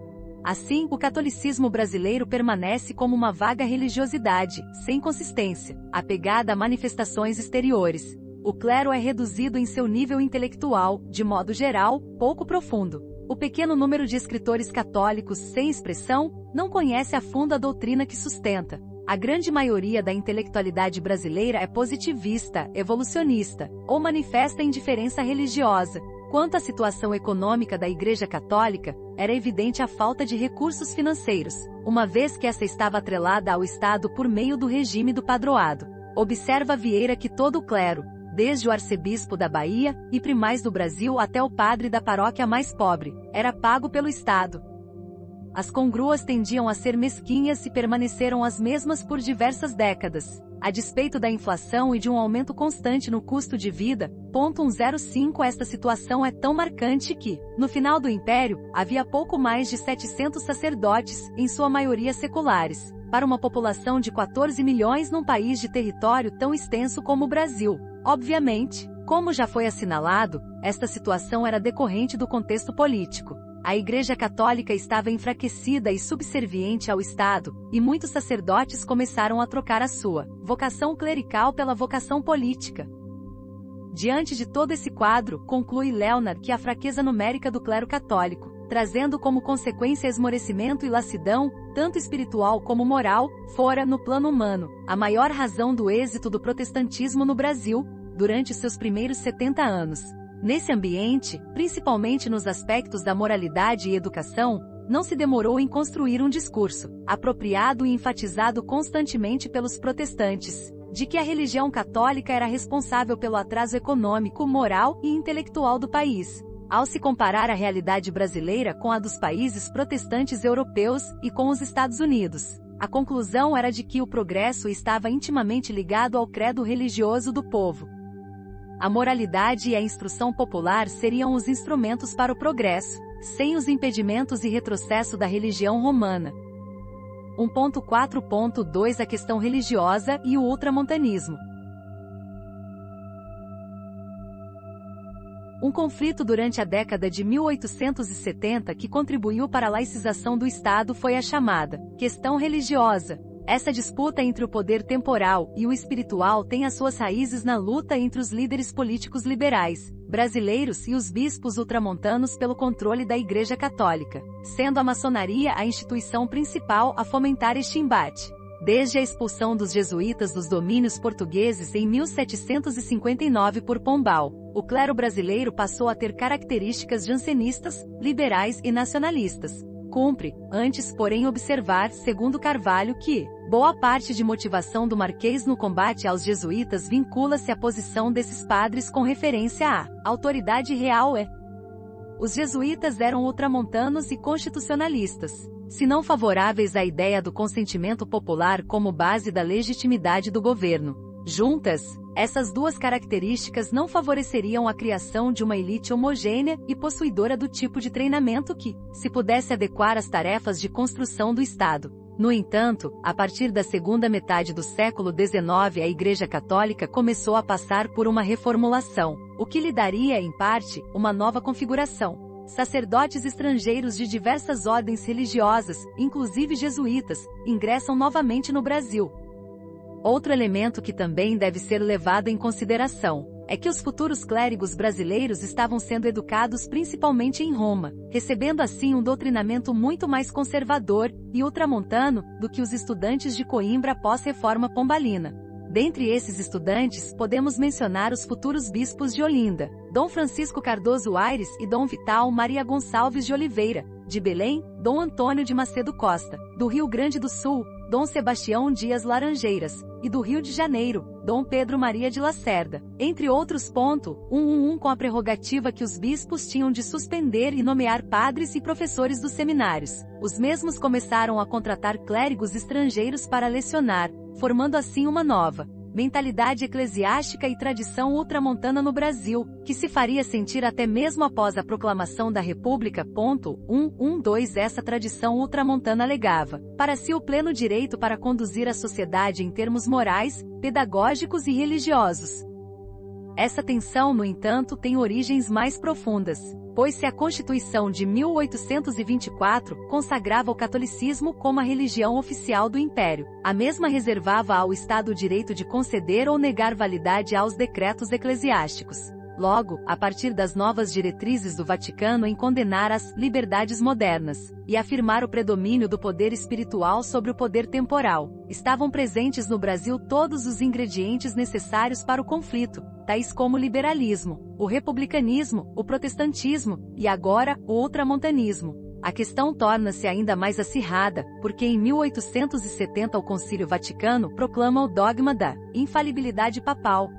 Assim, o catolicismo brasileiro permanece como uma vaga religiosidade, sem consistência, apegada a manifestações exteriores. O clero é reduzido em seu nível intelectual, de modo geral, pouco profundo. O pequeno número de escritores católicos sem expressão não conhece a fundo a doutrina que sustenta. A grande maioria da intelectualidade brasileira é positivista, evolucionista, ou manifesta indiferença religiosa. Quanto à situação econômica da Igreja Católica, era evidente a falta de recursos financeiros, uma vez que essa estava atrelada ao Estado por meio do regime do padroado. Observa Vieira que todo o clero, desde o arcebispo da Bahia, e primaz do Brasil até o padre da paróquia mais pobre, era pago pelo Estado. As congruas tendiam a ser mesquinhas e permaneceram as mesmas por diversas décadas, a despeito da inflação e de um aumento constante no custo de vida. Ponto cento e cinco Esta situação é tão marcante que, no final do Império, havia pouco mais de setecentos sacerdotes, em sua maioria seculares, para uma população de quatorze milhões num país de território tão extenso como o Brasil. Obviamente, como já foi assinalado, esta situação era decorrente do contexto político. A Igreja Católica estava enfraquecida e subserviente ao Estado, e muitos sacerdotes começaram a trocar a sua vocação clerical pela vocação política. Diante de todo esse quadro, conclui Leonard que a fraqueza numérica do clero católico, trazendo como consequência esmorecimento e lassidão, tanto espiritual como moral, fora, no plano humano, a maior razão do êxito do protestantismo no Brasil, durante seus primeiros setenta anos. Nesse ambiente, principalmente nos aspectos da moralidade e educação, não se demorou em construir um discurso, apropriado e enfatizado constantemente pelos protestantes, de que a religião católica era responsável pelo atraso econômico, moral e intelectual do país. Ao se comparar a realidade brasileira com a dos países protestantes europeus e com os Estados Unidos, a conclusão era de que o progresso estava intimamente ligado ao credo religioso do povo. A moralidade e a instrução popular seriam os instrumentos para o progresso, sem os impedimentos e retrocesso da religião romana. um ponto quatro ponto dois A questão religiosa e o ultramontanismo. Um conflito durante a década de mil oitocentos e setenta que contribuiu para a laicização do Estado foi a chamada questão religiosa. Essa disputa entre o poder temporal e o espiritual tem as suas raízes na luta entre os líderes políticos liberais, brasileiros e os bispos ultramontanos pelo controle da Igreja Católica, sendo a maçonaria a instituição principal a fomentar este embate. Desde a expulsão dos jesuítas dos domínios portugueses em mil setecentos e cinquenta e nove por Pombal, o clero brasileiro passou a ter características jansenistas, liberais e nacionalistas. Cumpre, antes porém observar, segundo Carvalho, que boa parte de motivação do Marquês no combate aos jesuítas vincula-se à posição desses padres com referência à autoridade real é. Os jesuítas eram ultramontanos e constitucionalistas, se não favoráveis à ideia do consentimento popular como base da legitimidade do governo. Juntas, essas duas características não favoreceriam a criação de uma elite homogênea e possuidora do tipo de treinamento que, se pudesse adequar às tarefas de construção do Estado. No entanto, a partir da segunda metade do século dezenove, a Igreja Católica começou a passar por uma reformulação, o que lhe daria, em parte, uma nova configuração. Sacerdotes estrangeiros de diversas ordens religiosas, inclusive jesuítas, ingressam novamente no Brasil. Outro elemento que também deve ser levado em consideração é que os futuros clérigos brasileiros estavam sendo educados principalmente em Roma, recebendo assim um doutrinamento muito mais conservador e ultramontano do que os estudantes de Coimbra pós-reforma pombalina. Dentre esses estudantes, podemos mencionar os futuros bispos de Olinda, Dom Francisco Cardoso Aires e Dom Vital Maria Gonçalves de Oliveira; de Belém, Dom Antônio de Macedo Costa; do Rio Grande do Sul, Dom Sebastião Dias Laranjeiras; e do Rio de Janeiro, Dom Pedro Maria de Lacerda, entre outros. Ponto cento e onze Com a prerrogativa que os bispos tinham de suspender e nomear padres e professores dos seminários, os mesmos começaram a contratar clérigos estrangeiros para lecionar, formando assim uma nova mentalidade eclesiástica e tradição ultramontana no Brasil, que se faria sentir até mesmo após a proclamação da República. Ponto cento e doze Essa tradição ultramontana alegava para si o pleno direito para conduzir a sociedade em termos morais, pedagógicos e religiosos. Essa tensão, no entanto, tem origens mais profundas, pois se a Constituição de mil oitocentos e vinte e quatro consagrava o catolicismo como a religião oficial do Império, a mesma reservava ao Estado o direito de conceder ou negar validade aos decretos eclesiásticos. Logo, a partir das novas diretrizes do Vaticano em condenar as liberdades modernas e afirmar o predomínio do poder espiritual sobre o poder temporal, estavam presentes no Brasil todos os ingredientes necessários para o conflito, tais como o liberalismo, o republicanismo, o protestantismo e agora o ultramontanismo. A questão torna-se ainda mais acirrada, porque em mil oitocentos e setenta o Concílio Vaticano proclama o dogma da infalibilidade papal.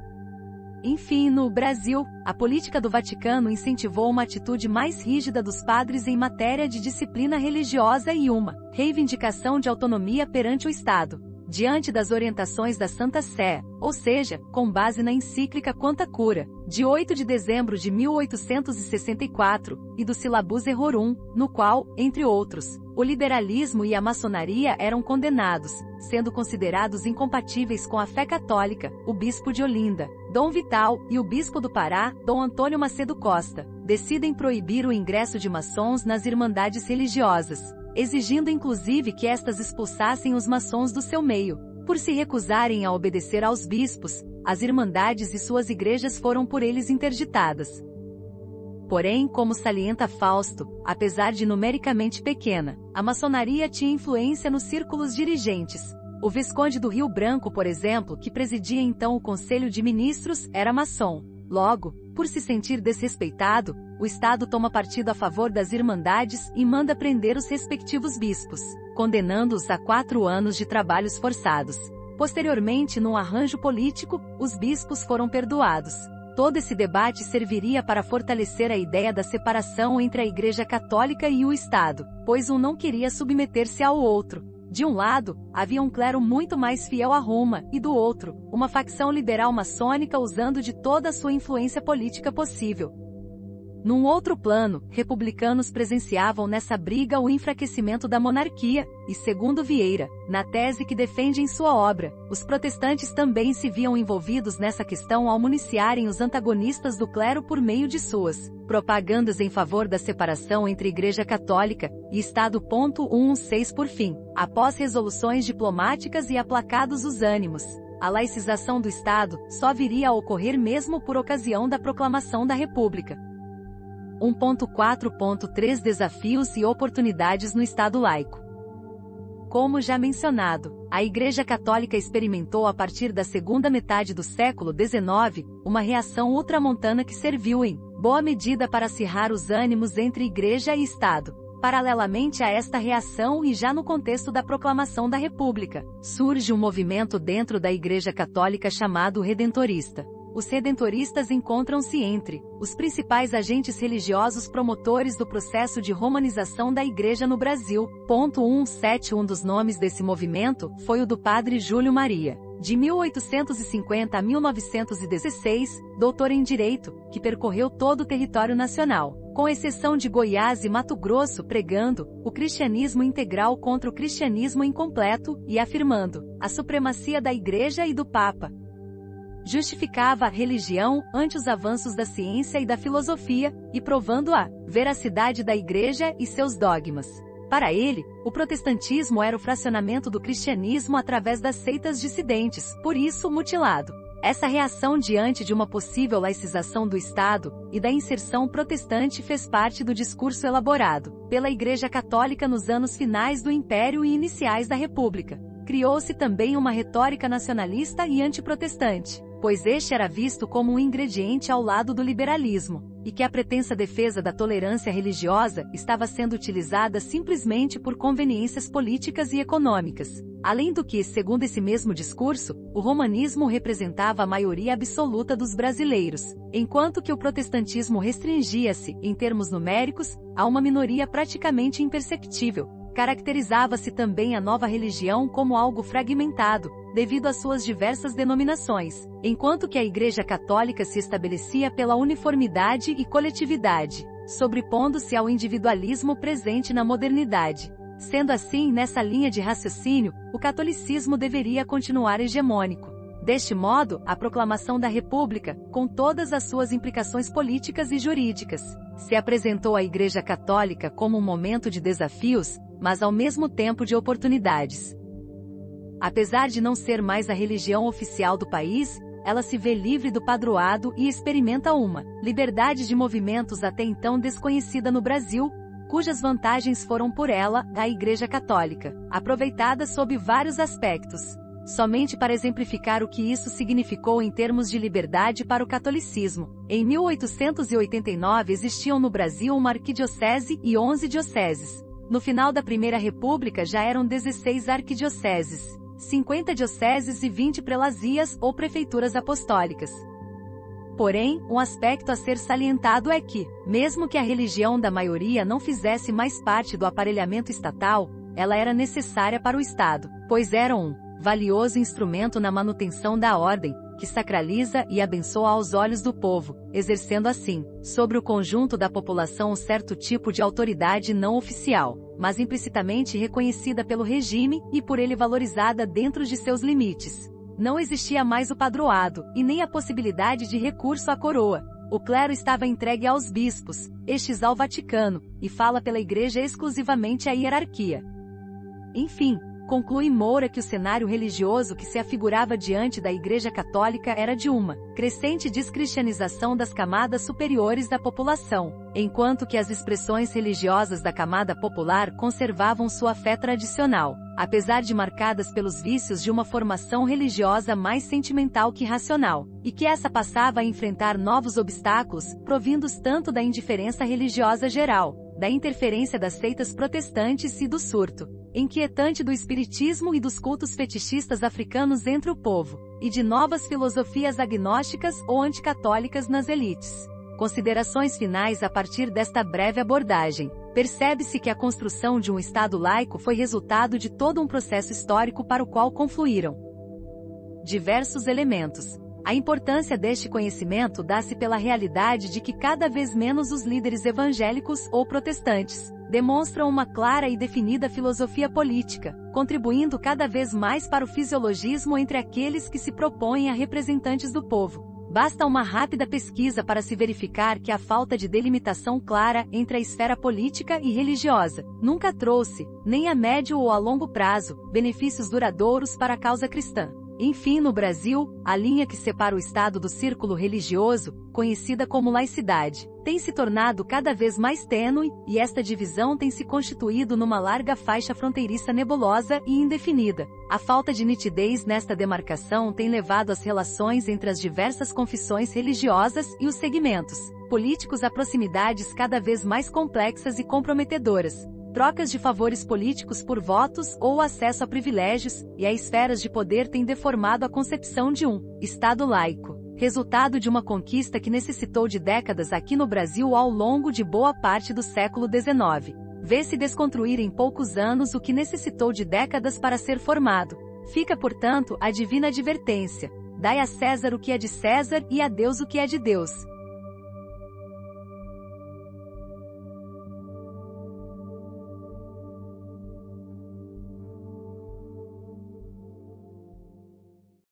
Enfim, no Brasil, a política do Vaticano incentivou uma atitude mais rígida dos padres em matéria de disciplina religiosa e uma reivindicação de autonomia perante o Estado, diante das orientações da Santa Sé, ou seja, com base na encíclica Quanta Cura, de oito de dezembro de mil oitocentos e sessenta e quatro, e do Syllabus Errorum, no qual, entre outros, o liberalismo e a maçonaria eram condenados, sendo considerados incompatíveis com a fé católica. O bispo de Olinda, Dom Vital, e o bispo do Pará, Dom Antônio Macedo Costa, decidem proibir o ingresso de maçons nas irmandades religiosas, exigindo inclusive que estas expulsassem os maçons do seu meio. Por se recusarem a obedecer aos bispos, as irmandades e suas igrejas foram por eles interditadas. Porém, como salienta Fausto, apesar de numericamente pequena, a maçonaria tinha influência nos círculos dirigentes. O Visconde do Rio Branco, por exemplo, que presidia então o Conselho de Ministros, era maçom. Logo, por se sentir desrespeitado, o Estado toma partido a favor das irmandades e manda prender os respectivos bispos, condenando-os a quatro anos de trabalhos forçados. Posteriormente, num arranjo político, os bispos foram perdoados. Todo esse debate serviria para fortalecer a ideia da separação entre a Igreja Católica e o Estado, pois um não queria submeter-se ao outro. De um lado, havia um clero muito mais fiel a Roma, e do outro, uma facção liberal maçônica usando de toda a sua influência política possível. Num outro plano, republicanos presenciavam nessa briga o enfraquecimento da monarquia, e segundo Vieira, na tese que defende em sua obra, os protestantes também se viam envolvidos nessa questão ao municiarem os antagonistas do clero por meio de suas propagandas em favor da separação entre Igreja Católica e Estado. cento e dezesseis Por fim, após resoluções diplomáticas e aplacados os ânimos, a laicização do Estado só viria a ocorrer mesmo por ocasião da proclamação da República. um ponto quatro ponto três Desafios e oportunidades no Estado laico. Como já mencionado, a Igreja Católica experimentou a partir da segunda metade do século dezenove, uma reação ultramontana que serviu em boa medida para acirrar os ânimos entre Igreja e Estado. Paralelamente a esta reação e já no contexto da proclamação da República, surge um movimento dentro da Igreja Católica chamado Redentorista. Os redentoristas encontram-se entre os principais agentes religiosos promotores do processo de romanização da Igreja no Brasil. cento e setenta e um Um dos nomes desse movimento foi o do padre Júlio Maria De mil oitocentos e cinquenta a mil novecentos e dezesseis, doutor em Direito, que percorreu todo o território nacional, com exceção de Goiás e Mato Grosso, pregando o cristianismo integral contra o cristianismo incompleto e afirmando a supremacia da Igreja e do Papa. Justificava a religião ante os avanços da ciência e da filosofia, e provando a veracidade da Igreja e seus dogmas. Para ele, o protestantismo era o fracionamento do cristianismo através das seitas dissidentes, por isso mutilado. Essa reação diante de uma possível laicização do Estado e da inserção protestante fez parte do discurso elaborado pela Igreja Católica nos anos finais do Império e iniciais da República. Criou-se também uma retórica nacionalista e antiprotestante, pois este era visto como um ingrediente ao lado do liberalismo, e que a pretensa defesa da tolerância religiosa estava sendo utilizada simplesmente por conveniências políticas e econômicas. Além do que, segundo esse mesmo discurso, o romanismo representava a maioria absoluta dos brasileiros, enquanto que o protestantismo restringia-se, em termos numéricos, a uma minoria praticamente imperceptível. Caracterizava-se também a nova religião como algo fragmentado, devido às suas diversas denominações, enquanto que a Igreja Católica se estabelecia pela uniformidade e coletividade, sobrepondo-se ao individualismo presente na modernidade. Sendo assim, nessa linha de raciocínio, o catolicismo deveria continuar hegemônico. Deste modo, a proclamação da República, com todas as suas implicações políticas e jurídicas, se apresentou à Igreja Católica como um momento de desafios, mas ao mesmo tempo de oportunidades. Apesar de não ser mais a religião oficial do país, ela se vê livre do padroado e experimenta uma liberdade de movimentos até então desconhecida no Brasil, cujas vantagens foram por ela, a Igreja Católica, aproveitadas sob vários aspectos. Somente para exemplificar o que isso significou em termos de liberdade para o catolicismo, em mil oitocentos e oitenta e nove existiam no Brasil uma arquidiocese e onze dioceses. No final da Primeira República já eram dezesseis arquidioceses, cinquenta dioceses e vinte prelazias ou prefeituras apostólicas. Porém, um aspecto a ser salientado é que, mesmo que a religião da maioria não fizesse mais parte do aparelhamento estatal, ela era necessária para o Estado, pois era um valioso instrumento na manutenção da ordem, que sacraliza e abençoa aos olhos do povo, exercendo assim, sobre o conjunto da população um certo tipo de autoridade não oficial, mas implicitamente reconhecida pelo regime e por ele valorizada dentro de seus limites. Não existia mais o padroado, e nem a possibilidade de recurso à coroa. O clero estava entregue aos bispos, estes ao Vaticano, e fala pela Igreja exclusivamente a hierarquia. Enfim, conclui Moura que o cenário religioso que se afigurava diante da Igreja Católica era de uma crescente descristianização das camadas superiores da população, enquanto que as expressões religiosas da camada popular conservavam sua fé tradicional, apesar de marcadas pelos vícios de uma formação religiosa mais sentimental que racional, e que essa passava a enfrentar novos obstáculos, provindos tanto da indiferença religiosa geral, da interferência das seitas protestantes e do surto inquietante do espiritismo e dos cultos fetichistas africanos entre o povo, e de novas filosofias agnósticas ou anticatólicas nas elites. Considerações finais a partir desta breve abordagem. Percebe-se que a construção de um Estado laico foi resultado de todo um processo histórico para o qual confluíram diversos elementos. A importância deste conhecimento dá-se pela realidade de que cada vez menos os líderes evangélicos ou protestantes demonstram uma clara e definida filosofia política, contribuindo cada vez mais para o fisiologismo entre aqueles que se propõem a representantes do povo. Basta uma rápida pesquisa para se verificar que a falta de delimitação clara entre a esfera política e religiosa nunca trouxe, nem a médio ou a longo prazo, benefícios duradouros para a causa cristã. Enfim, no Brasil, a linha que separa o Estado do círculo religioso, conhecida como laicidade, tem se tornado cada vez mais tênue, e esta divisão tem se constituído numa larga faixa fronteiriça nebulosa e indefinida. A falta de nitidez nesta demarcação tem levado as relações entre as diversas confissões religiosas e os segmentos políticos a proximidades cada vez mais complexas e comprometedoras. Trocas de favores políticos por votos ou acesso a privilégios, e a esferas de poder têm deformado a concepção de um Estado laico, resultado de uma conquista que necessitou de décadas aqui no Brasil ao longo de boa parte do século dezenove. Vê-se desconstruir em poucos anos o que necessitou de décadas para ser formado. Fica, portanto, a divina advertência: dai a César o que é de César e a Deus o que é de Deus.